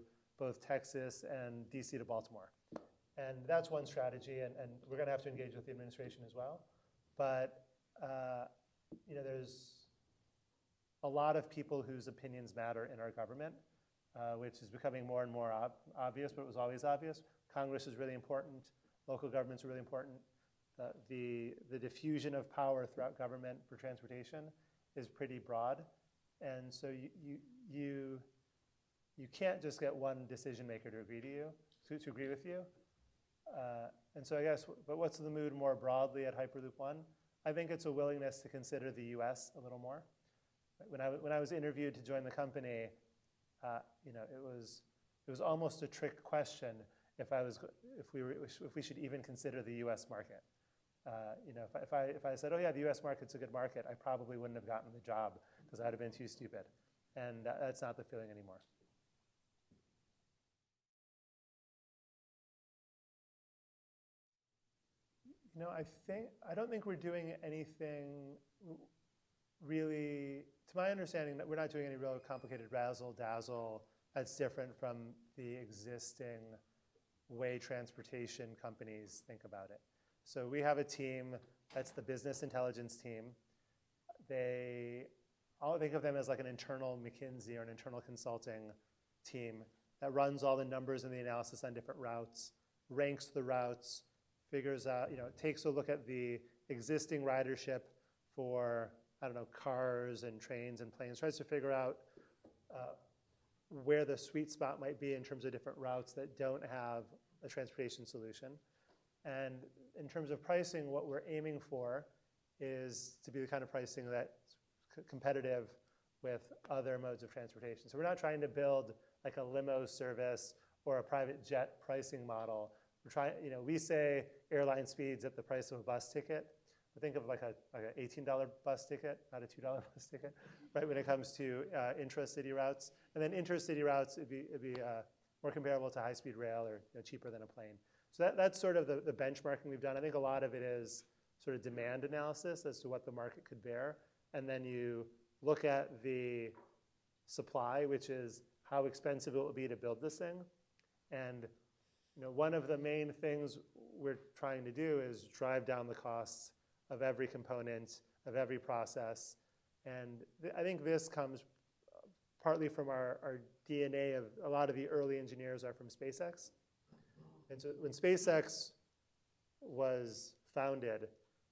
S2: both Texas and D C to Baltimore. And that's one strategy, and, and we're going to have to engage with the administration as well. But uh, you know, there's a lot of people whose opinions matter in our government, uh, which is becoming more and more ob obvious, but it was always obvious. Congress is really important. Local governments are really important. Uh, the, the diffusion of power throughout government for transportation is pretty broad. And so you, you, you, you can't just get one decision maker to agree to you, to, to agree with you. Uh, and so I guess, but what's the mood more broadly at Hyperloop One? I think it's a willingness to consider the U S a little more. When I, when I was interviewed to join the company, uh, you know, it was, it was almost a trick question if I was, if we were, if we should even consider the U S market. Uh, you know, if I, if I, if I said, oh yeah, the U S market's a good market, I probably wouldn't have gotten the job because I'd have been too stupid. And that, that's not the feeling anymore. You know, I think, I don't think we're doing anything really, to my understanding, that we're not doing any real complicated razzle dazzle that's different from the existing way transportation companies think about it. So we have a team, that's the business intelligence team. They, I'll think of them as like an internal McKinsey or an internal consulting team that runs all the numbers and the analysis on different routes, ranks the routes, figures out, you know, takes a look at the existing ridership for, I don't know, cars and trains and planes, tries to figure out uh, where the sweet spot might be in terms of different routes that don't have a transportation solution. And in terms of pricing, what we're aiming for is to be the kind of pricing that's competitive with other modes of transportation. So we're not trying to build like a limo service or a private jet pricing model. We're trying, you know, we say airline speeds at the price of a bus ticket. I think of like a like an eighteen dollar bus ticket, not a two dollar bus ticket, right? When it comes to uh, intra-city routes, and then intercity routes, it'd be it'd be uh, more comparable to high-speed rail or you know, cheaper than a plane. So that, that's sort of the, the benchmarking we've done. I think a lot of it is sort of demand analysis as to what the market could bear, and then you look at the supply, which is how expensive it will be to build this thing, and you know, one of the main things we're trying to do is drive down the costs of every component, of every process. And th I think this comes partly from our, our D N A of a lot of the early engineers are from SpaceX. And so when SpaceX was founded,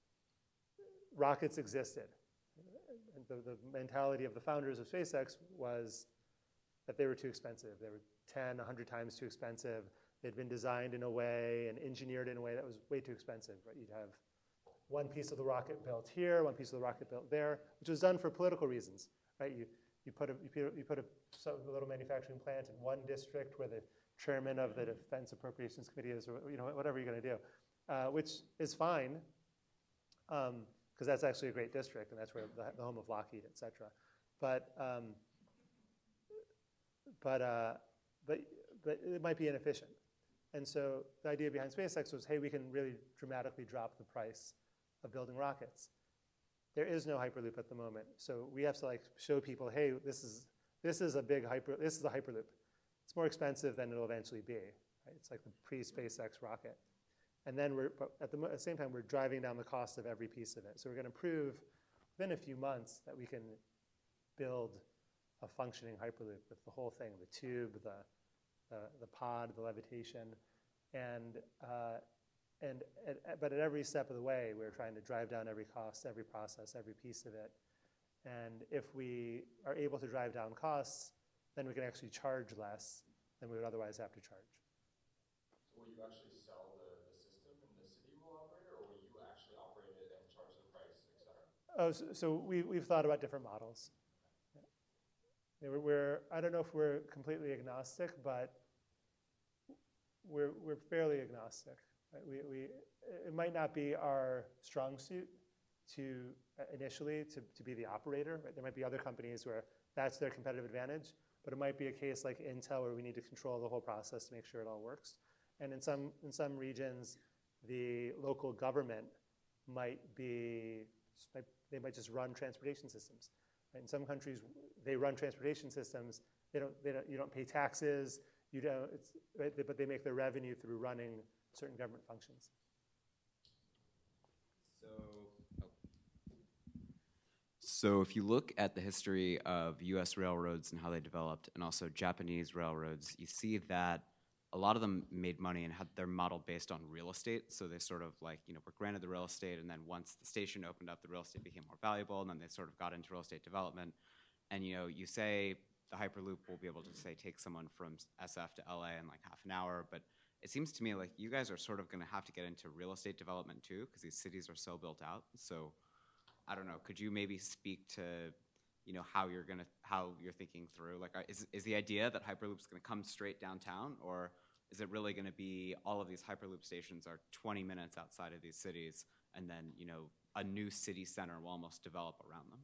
S2: rockets existed. And the, the mentality of the founders of SpaceX was that they were too expensive. They were ten, a hundred times too expensive. They'd been designed in a way and engineered in a way that was way too expensive. Right? You'd have one piece of the rocket built here, one piece of the rocket built there, which was done for political reasons. Right? You, you put, a, you put, a, you put a, so a little manufacturing plant in one district where the chairman of the Defense Appropriations Committee is, or you know, whatever you're going to do, uh, which is fine, because um, that's actually a great district, and that's where the, the home of Lockheed, et cetera. But, um, but, uh, but, but it might be inefficient. And so the idea behind SpaceX was, hey, we can really dramatically drop the price of building rockets. There is no Hyperloop at the moment, so we have to like show people, hey, this is this is a big hyper. This is a Hyperloop. It's more expensive than it'll eventually be. Right? It's like the pre-SpaceX rocket. And then we're at the, at the same time we're driving down the cost of every piece of it. So we're going to prove within a few months that we can build a functioning Hyperloop with the whole thing, the tube, the The, the pod, the levitation, and, uh, and at, at, but at every step of the way, we're trying to drive down every cost, every process, every piece of it. And if we are able to drive down costs, then we can actually charge less than we would otherwise have to charge.
S4: So will you actually sell the, the system and the city will operate it, or will you actually operate it and charge the price, et cetera?
S2: Oh, so, so we, we've thought about different models. We're, we're, I don't know if we're completely agnostic, but we're, we're fairly agnostic. Right? We, we, it might not be our strong suit to uh, initially to, to be the operator. Right? There might be other companies where that's their competitive advantage, but it might be a case like Intel where we need to control the whole process to make sure it all works. And in some, in some regions, the local government might be, they might just run transportation systems. In some countries, they run transportation systems. They don't, they don't, you don't pay taxes. You don't, it's, right, but they make their revenue through running certain government functions.
S5: So, oh. So if you look at the history of U S railroads and how they developed, and also Japanese railroads, you see that a lot of them made money and had their model based on real estate. So they sort of like, you know, were granted the real estate, and then once the station opened up, the real estate became more valuable, and then they sort of got into real estate development. And, you know, you say the Hyperloop will be able to, say, take someone from S F to L A in like half an hour, but it seems to me like you guys are sort of going to have to get into real estate development too, because these cities are so built out. So I don't know, could you maybe speak to, you know, how you're gonna, how you're thinking through, like, is, is the idea that Hyperloop's gonna come straight downtown, or is it really gonna be all of these Hyperloop stations are twenty minutes outside of these cities, and then, you know, a new city center will almost develop around them?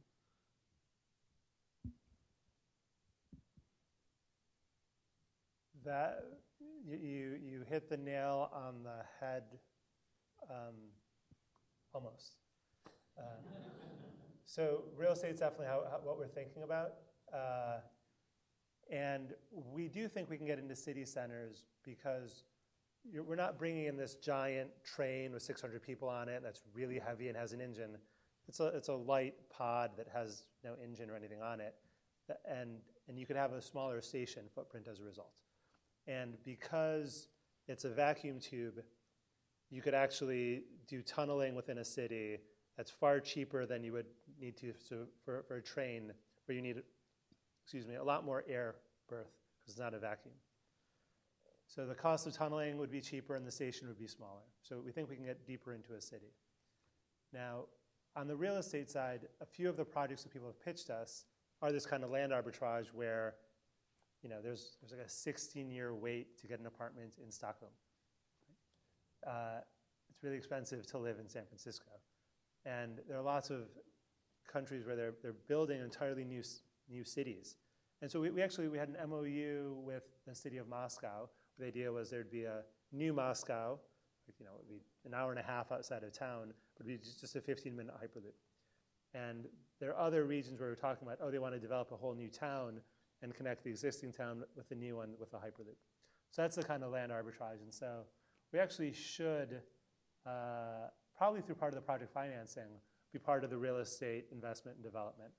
S2: That, you, you, you hit the nail on the head, um, almost. Uh, so real estate's definitely how, how, what we're thinking about. Uh, and we do think we can get into city centers because you're, we're not bringing in this giant train with six hundred people on it that's really heavy and has an engine. It's a, it's a light pod that has no engine or anything on it. And, and you could have a smaller station footprint as a result. And because it's a vacuum tube, you could actually do tunneling within a city that's far cheaper than you would need to so for, for a train, where you need, excuse me, a lot more air berth because it's not a vacuum. So the cost of tunneling would be cheaper and the station would be smaller. So we think we can get deeper into a city. Now, on the real estate side, a few of the projects that people have pitched us are this kind of land arbitrage where, you know, there's, there's like a sixteen year wait to get an apartment in Stockholm. Uh, it's really expensive to live in San Francisco. And there are lots of countries where they're, they're building entirely new, new cities. And so we, we actually, we had an M O U with the city of Moscow. The idea was there'd be a new Moscow, you know, it would be an hour and a half outside of town, but it would be just a fifteen minute Hyperloop. And there are other regions where we're talking about, oh, they want to develop a whole new town and connect the existing town with the new one with a Hyperloop. So that's the kind of land arbitrage. And so we actually should, uh, probably through part of the project financing, be part of the real estate investment and development.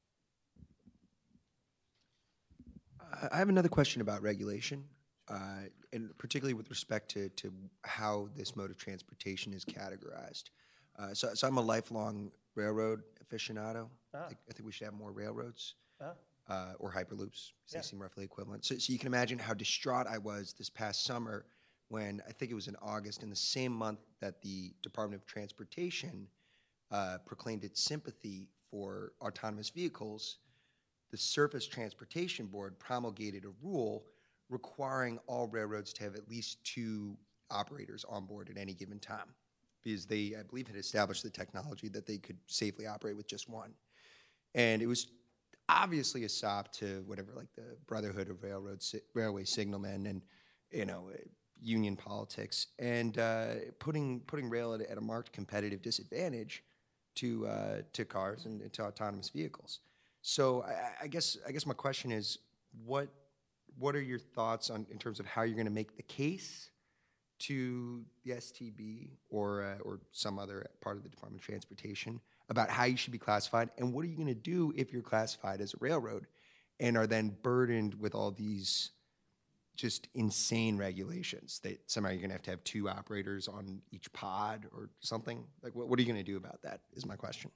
S6: I have another question about regulation, uh, and particularly with respect to, to how this mode of transportation is categorized. Uh, so, so I'm a lifelong railroad aficionado.
S2: Ah.
S6: I, think, I think we should have more railroads,
S2: Ah.
S6: uh, or Hyperloops. They
S2: Yeah.
S6: seem roughly equivalent. So, so you can imagine how distraught I was this past summer when, I think it was in August, in the same month that the Department of Transportation uh, proclaimed its sympathy for autonomous vehicles, the Surface Transportation Board promulgated a rule requiring all railroads to have at least two operators on board at any given time, because they, I believe, had established the technology that they could safely operate with just one. And it was obviously a sop to whatever, like the Brotherhood of Railroad si Railway Signalmen and, you know, union politics, and uh, putting putting rail at, at a marked competitive disadvantage to uh, to cars and, and to autonomous vehicles. So I, I guess I guess my question is, what what are your thoughts on in terms of how you're going to make the case to the S T B or uh, or some other part of the Department of Transportation about how you should be classified, and what are you going to do if you're classified as a railroad and are then burdened with all these just insane regulations that somehow you're going to have to have two operators on each pod or something? Like, what, what are you going to do about that is my question.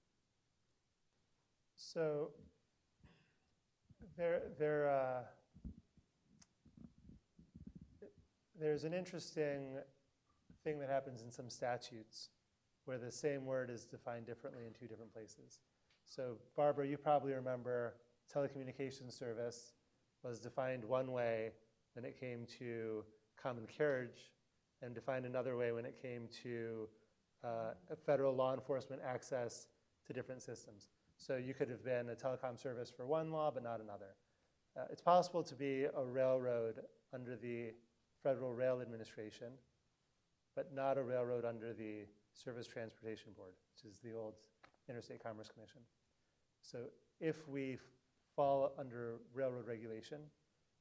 S2: So there, there, uh, there's an interesting thing that happens in some statutes where the same word is defined differently in two different places. So Barbara, you probably remember telecommunications service was defined one way when it came to common carriage, and defined another way when it came to uh, federal law enforcement access to different systems. So you could have been a telecom service for one law, but not another. Uh, it's possible to be a railroad under the Federal Rail Administration, but not a railroad under the Surface Transportation Board, which is the old Interstate Commerce Commission. So if we fall under railroad regulation,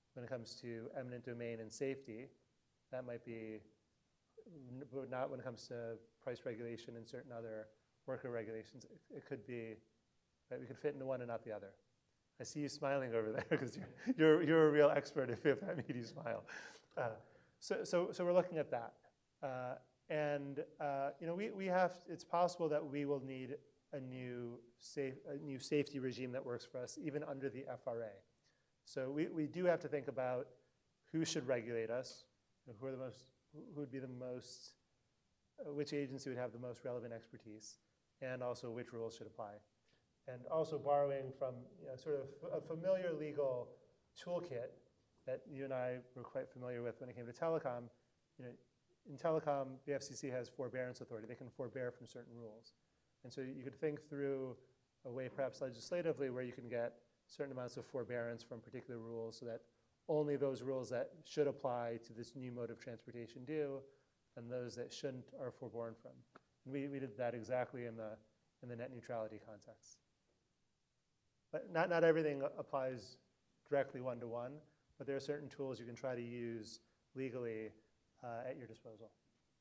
S2: when it comes to eminent domain and safety. That might be, but not when it comes to price regulation and certain other worker regulations. It, it could be, right, we could fit into one and not the other. I see you smiling over there because you're, you're, you're a real expert if, if that made you smile. Uh, so, so, so we're looking at that. Uh, and uh, you know, we, we have, it's possible that we will need a new, safe, a new safety regime that works for us, even under the F R A. So we, we do have to think about who should regulate us, who are the most, who would be the most, uh, which agency would have the most relevant expertise, and also which rules should apply. And also borrowing from, you know, sort of a familiar legal toolkit that you and I were quite familiar with when it came to telecom. You know, in telecom, the F C C has forbearance authority. They can forbear from certain rules. And so you could think through a way, perhaps legislatively, where you can get certain amounts of forbearance from particular rules so that only those rules that should apply to this new mode of transportation do, and those that shouldn't are forborne from. And we, we did that exactly in the, in the net neutrality context. But not, not everything applies directly one-to-one, but there are certain tools you can try to use legally uh, at your disposal.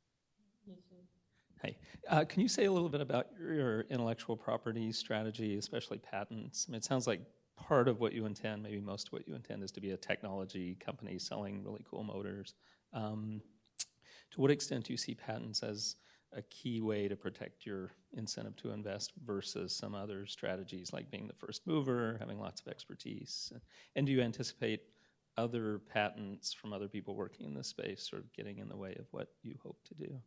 S7: Hey, uh, can you say a little bit about your, your intellectual property strategy, especially patents? I mean, it sounds like part of what you intend, maybe most of what you intend, is to be a technology company selling really cool motors. Um, to what extent do you see patents as a key way to protect your incentive to invest versus some other strategies like being the first mover, having lots of expertise? And do you anticipate other patents from other people working in this space sort of getting in the way of what you hope to do?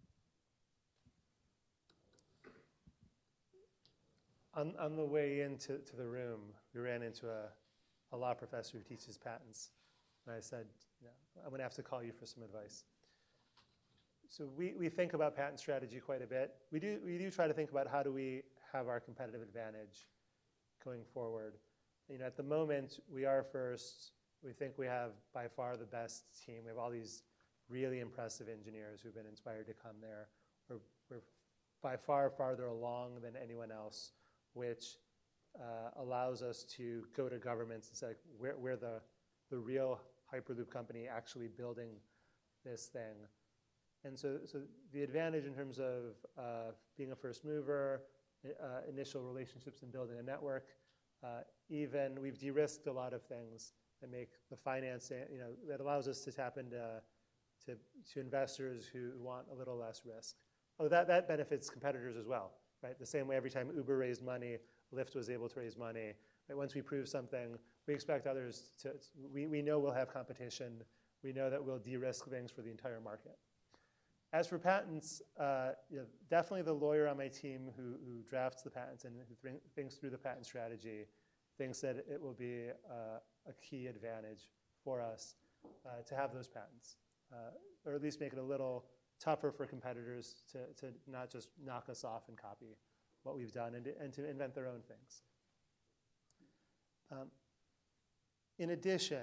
S2: On, on the way into to the room, we ran into a, a law professor who teaches patents. And I said, you know, I'm going to have to call you for some advice. So we, we think about patent strategy quite a bit. We do, we do try to think about how do we have our competitive advantage going forward. You know, at the moment, we are first. We think we have by far the best team. We have all these really impressive engineers who've been inspired to come there. We're, we're by far farther along than anyone else, which uh, allows us to go to governments and say, we're, we're the, the real Hyperloop company actually building this thing. And so, so the advantage in terms of uh, being a first mover, uh, initial relationships in building a network, uh, even we've de-risked a lot of things that make the financing, you know, that allows us to tap into to, to investors who want a little less risk. Oh, that, that benefits competitors as well, right? The same way every time Uber raised money, Lyft was able to raise money. Right? Once we prove something, we expect others to, we, we know we'll have competition. We know that we'll de-risk things for the entire market. As for patents, uh, you know, definitely the lawyer on my team who, who drafts the patents and who th thinks through the patent strategy thinks that it will be uh, a key advantage for us uh, to have those patents, uh, or at least make it a little tougher for competitors to, to not just knock us off and copy what we've done and to, and to invent their own things. Um, in addition,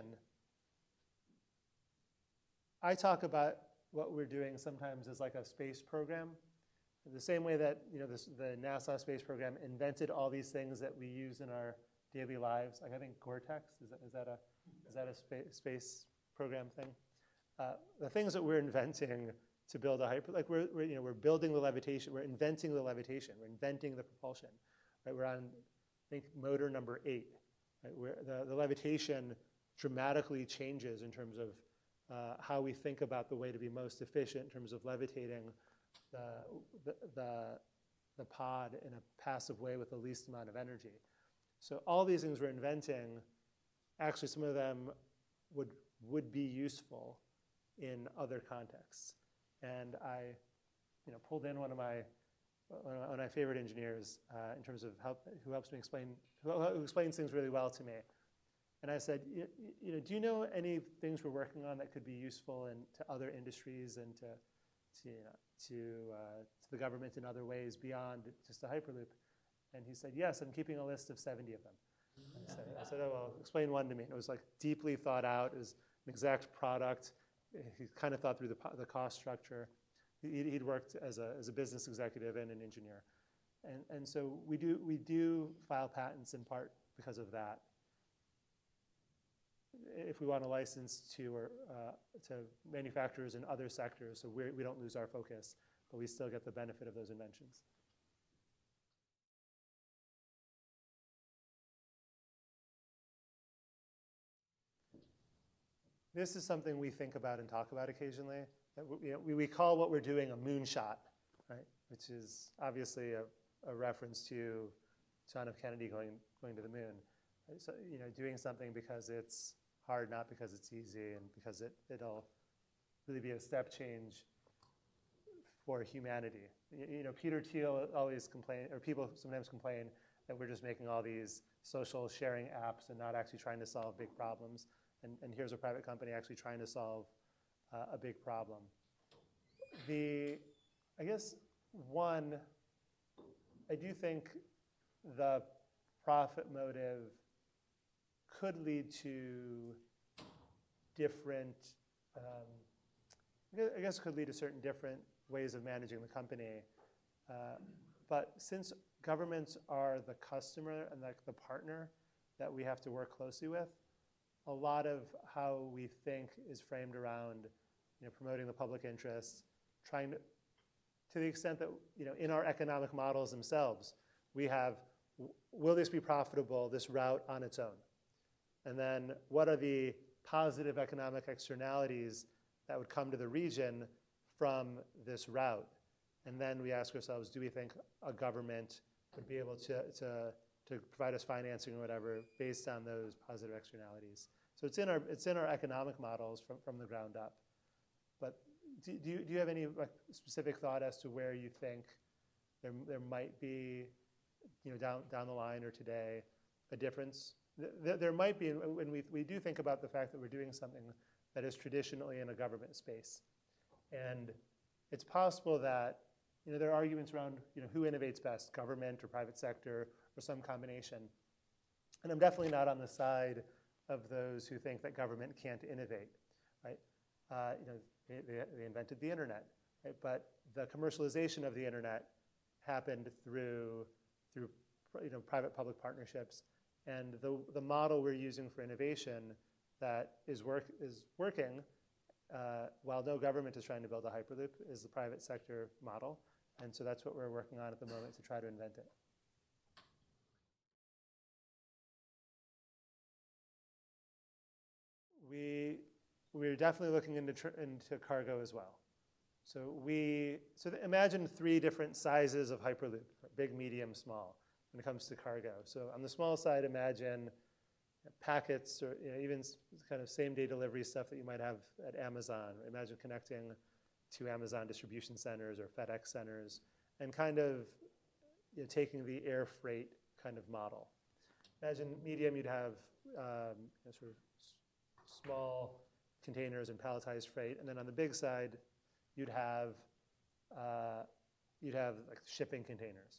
S2: I talk about what we're doing sometimes as like a space program. The same way that, you know, this, the NASA space program invented all these things that we use in our daily lives. Like I think Gore-Tex, is that, is that a, is that a spa space program thing? Uh, the things that we're inventing to build a hyper, like we're, we're, you know, we're building the levitation, we're inventing the levitation, we're inventing the propulsion, right? We're on, I think, motor number eight, right? Where the, the levitation dramatically changes in terms of uh, how we think about the way to be most efficient in terms of levitating the, the, the, the pod in a passive way with the least amount of energy. So all these things we're inventing, actually some of them would, would be useful in other contexts. And I, you know, pulled in one of my one of my, one of my favorite engineers uh, in terms of help, who helps me explain, who, who explains things really well to me. And I said, you, you know, do you know any things we're working on that could be useful in, to other industries and to, to, you know, to, uh, to the government in other ways beyond just a Hyperloop? And he said, yes, I'm keeping a list of seventy of them. I said, I said, oh, well, explain one to me. And it was like deeply thought out. It was an exact product. He kind of thought through the, the cost structure. He, he'd worked as a, as a business executive and an engineer. And, and so we do, we do file patents in part because of that. if we want to license to or uh, to manufacturers in other sectors, so we're, we don't lose our focus, but we still get the benefit of those inventions. This is something we think about and talk about occasionally. That we, you know, we, we call what we're doing a moonshot, right? Which is obviously a, a reference to John F. Kennedy going, going to the moon. Right? So, you know, doing something because it's hard, not because it's easy, and because it, it'll really be a step change for humanity. You, you know, Peter Thiel always complain, or people sometimes complain that we're just making all these social sharing apps and not actually trying to solve big problems. And, and here's a private company actually trying to solve uh, a big problem. The, I guess, one, I do think the profit motive could lead to different, um, I guess could lead to certain different ways of managing the company. Uh, but since governments are the customer and the, the partner that we have to work closely with, a lot of how we think is framed around, you know, promoting the public interest, trying to, to the extent that, you know, in our economic models themselves, we have, will this be profitable, this route on its own? And then what are the positive economic externalities that would come to the region from this route? And then we ask ourselves, do we think a government would be able to, to, to provide us financing or whatever based on those positive externalities? So it's in our, it's in our economic models from, from the ground up. But do, do, you, do you have any like, specific thought as to where you think there, there might be, you know, down, down the line or today, a difference? There, there might be, when we, we do think about the fact that we're doing something that is traditionally in a government space. And it's possible that, you know, there are arguments around, you know, who innovates best, government or private sector or some combination. And I'm definitely not on the side of those who think that government can't innovate, right? Uh, you know, they, they, they invented the internet, right? But the commercialization of the internet happened through, through you know, private-public partnerships. And the, the model we're using for innovation that is, work, is working, uh, while no government is trying to build a Hyperloop, is the private sector model. And so that's what we're working on at the moment to try to invent it. We, we're definitely looking into, tr into cargo as well. So we, so imagine three different sizes of Hyperloop, big, medium, small, when it comes to cargo. So on the small side, imagine packets or, you know, even kind of same-day delivery stuff that you might have at Amazon. Imagine connecting to Amazon distribution centers or FedEx centers and kind of, you know, taking the air freight kind of model. Imagine medium, you'd have um, you know, sort of small containers and palletized freight, and then on the big side, you'd have uh, you'd have like shipping containers.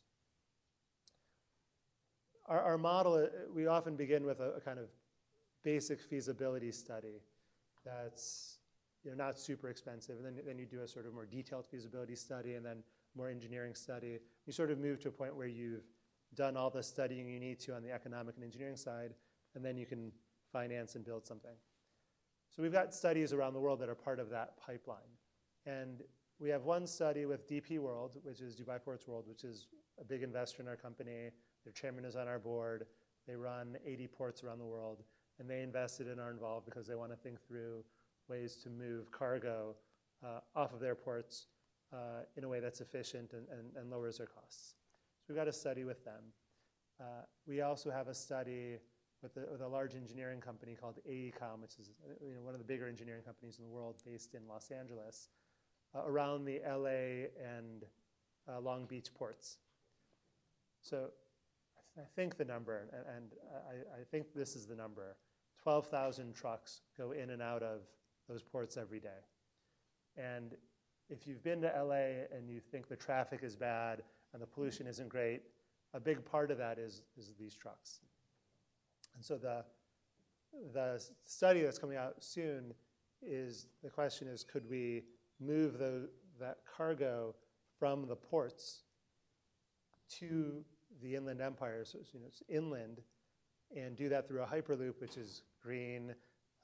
S2: Our, our model, we often begin with a, a kind of basic feasibility study that's, you know, not super expensive, and then, then you do a sort of more detailed feasibility study and then more engineering study. You sort of move to a point where you've done all the studying you need to on the economic and engineering side, and then you can finance and build something. So we've got studies around the world that are part of that pipeline. And we have one study with D P World, which is Dubai Ports World, which is a big investor in our company. Their chairman is on our board. They run eighty ports around the world. And they invested and are involved because they want to think through ways to move cargo uh, off of their ports uh, in a way that's efficient and, and, and lowers their costs. So we've got a study with them. Uh, we also have a study with a, with a large engineering company called AECOM, which is, you know, one of the bigger engineering companies in the world based in Los Angeles, uh, around the L A and uh, Long Beach ports. So I, th I think the number, and, and I, I think this is the number, twelve thousand trucks go in and out of those ports every day. And if you've been to L A and you think the traffic is bad and the pollution isn't great, a big part of that is, is these trucks. And so the, the study that's coming out soon is, the question is, could we move the, that cargo from the ports to the inland empire, so you know, it's inland, and do that through a Hyperloop, which is green,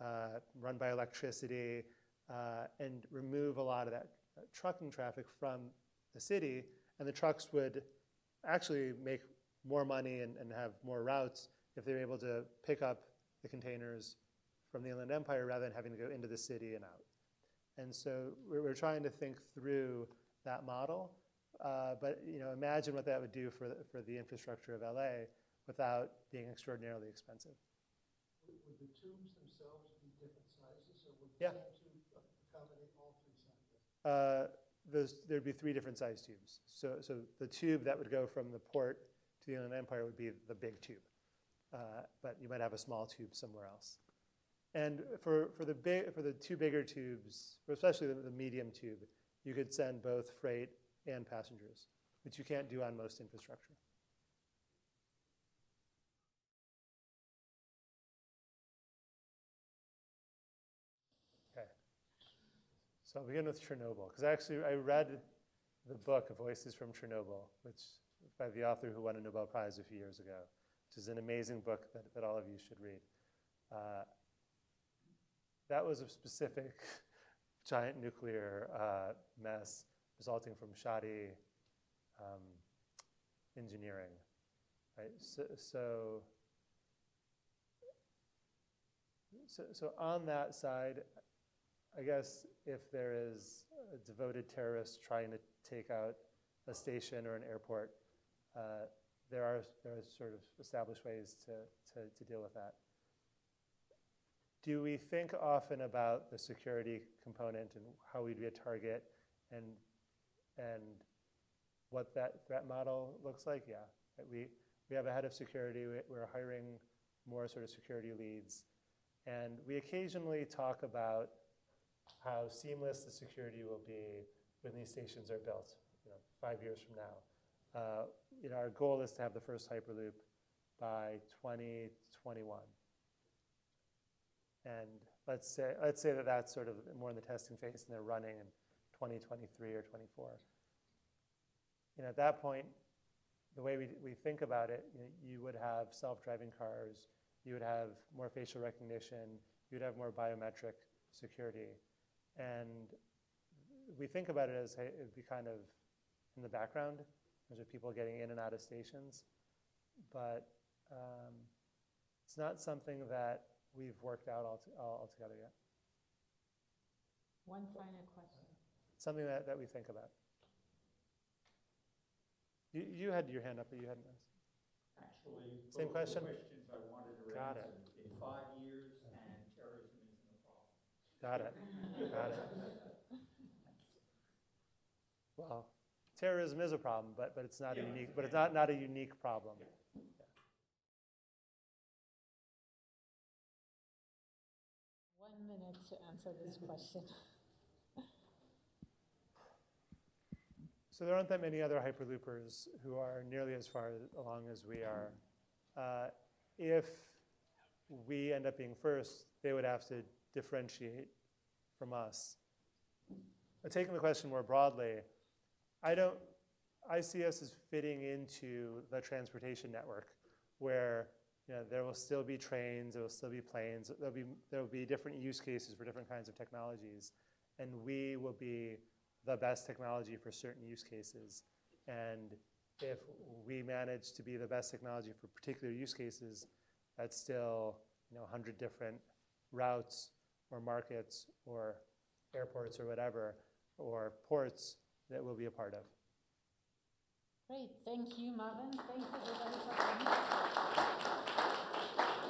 S2: uh, run by electricity, uh, and remove a lot of that uh, trucking traffic from the city. And the trucks would actually make more money and, and have more routes if they were able to pick up the containers from the Inland Empire rather than having to go into the city and out. And so we're, we're trying to think through that model. Uh, but you know, imagine what that would do for the, for the infrastructure of L A without being extraordinarily expensive.
S8: Would, would the tubes themselves be different sizes, or would the
S2: Yeah.
S8: same tube accommodate all three sizes?
S2: Uh, those, there'd be three different size tubes. So, so the tube that would go from the port to the Inland Empire would be the big tube. Uh, but you might have a small tube somewhere else. And for, for, the, big, for the two bigger tubes, especially the, the medium tube, you could send both freight and passengers, which you can't do on most infrastructure. Okay. So I'll begin with Chernobyl, because actually I read the book, Voices from Chernobyl, which by the author who won a Nobel Prize a few years ago, which is an amazing book that, that all of you should read. Uh, that was a specific giant nuclear uh, mess resulting from shoddy um, engineering, right? So, so, so, so on that side, I guess if there is a devoted terrorist trying to take out a station or an airport, uh, there are there are sort of established ways to, to, to deal with that. Do we think often about the security component and how we'd be a target and and what that threat model looks like? Yeah, we we have a head of security. We're hiring more sort of security leads, and we occasionally talk about how seamless the security will be when these stations are built, you know, five years from now. Uh, you know, our goal is to have the first Hyperloop by twenty twenty-one. And let's say, let's say that that's sort of more in the testing phase and they're running in twenty twenty-three or twenty-four. You know, at that point, the way we, we think about it, you know, you would have self-driving cars, you would have more facial recognition, you would have more biometric security. And we think about it as, hey, it would be kind of in the background in terms of people getting in and out of stations. But um, it's not something that we've worked out all, all, all together yet.
S1: One final question.
S2: It's something that, that we think about. You, you had your hand up, but you hadn't asked.
S9: Actually,
S2: Same
S9: both
S2: question?
S9: the questions I wanted to
S2: Got
S9: answer.
S2: it.
S9: In five years, and terrorism isn't a problem.
S2: Got it. Got it. Well, terrorism is a problem, but but it's not
S9: Yeah.
S2: a unique. But it's not not a unique problem. Yeah.
S1: One minute to answer this question.
S2: So there aren't that many other Hyperloopers who are nearly as far along as we are. Uh, if we end up being first, they would have to differentiate from us. But taking the question more broadly, I don't, I see us as fitting into the transportation network where, you know, there will still be trains, there will still be planes, there'll be, there will be different use cases for different kinds of technologies, and we will be the best technology for certain use cases. And if we manage to be the best technology for particular use cases, that's still, you know, one hundred different routes or markets or airports or whatever, or ports that we'll be a part of.
S1: Great, thank you, Marvin. Thanks everybody for coming.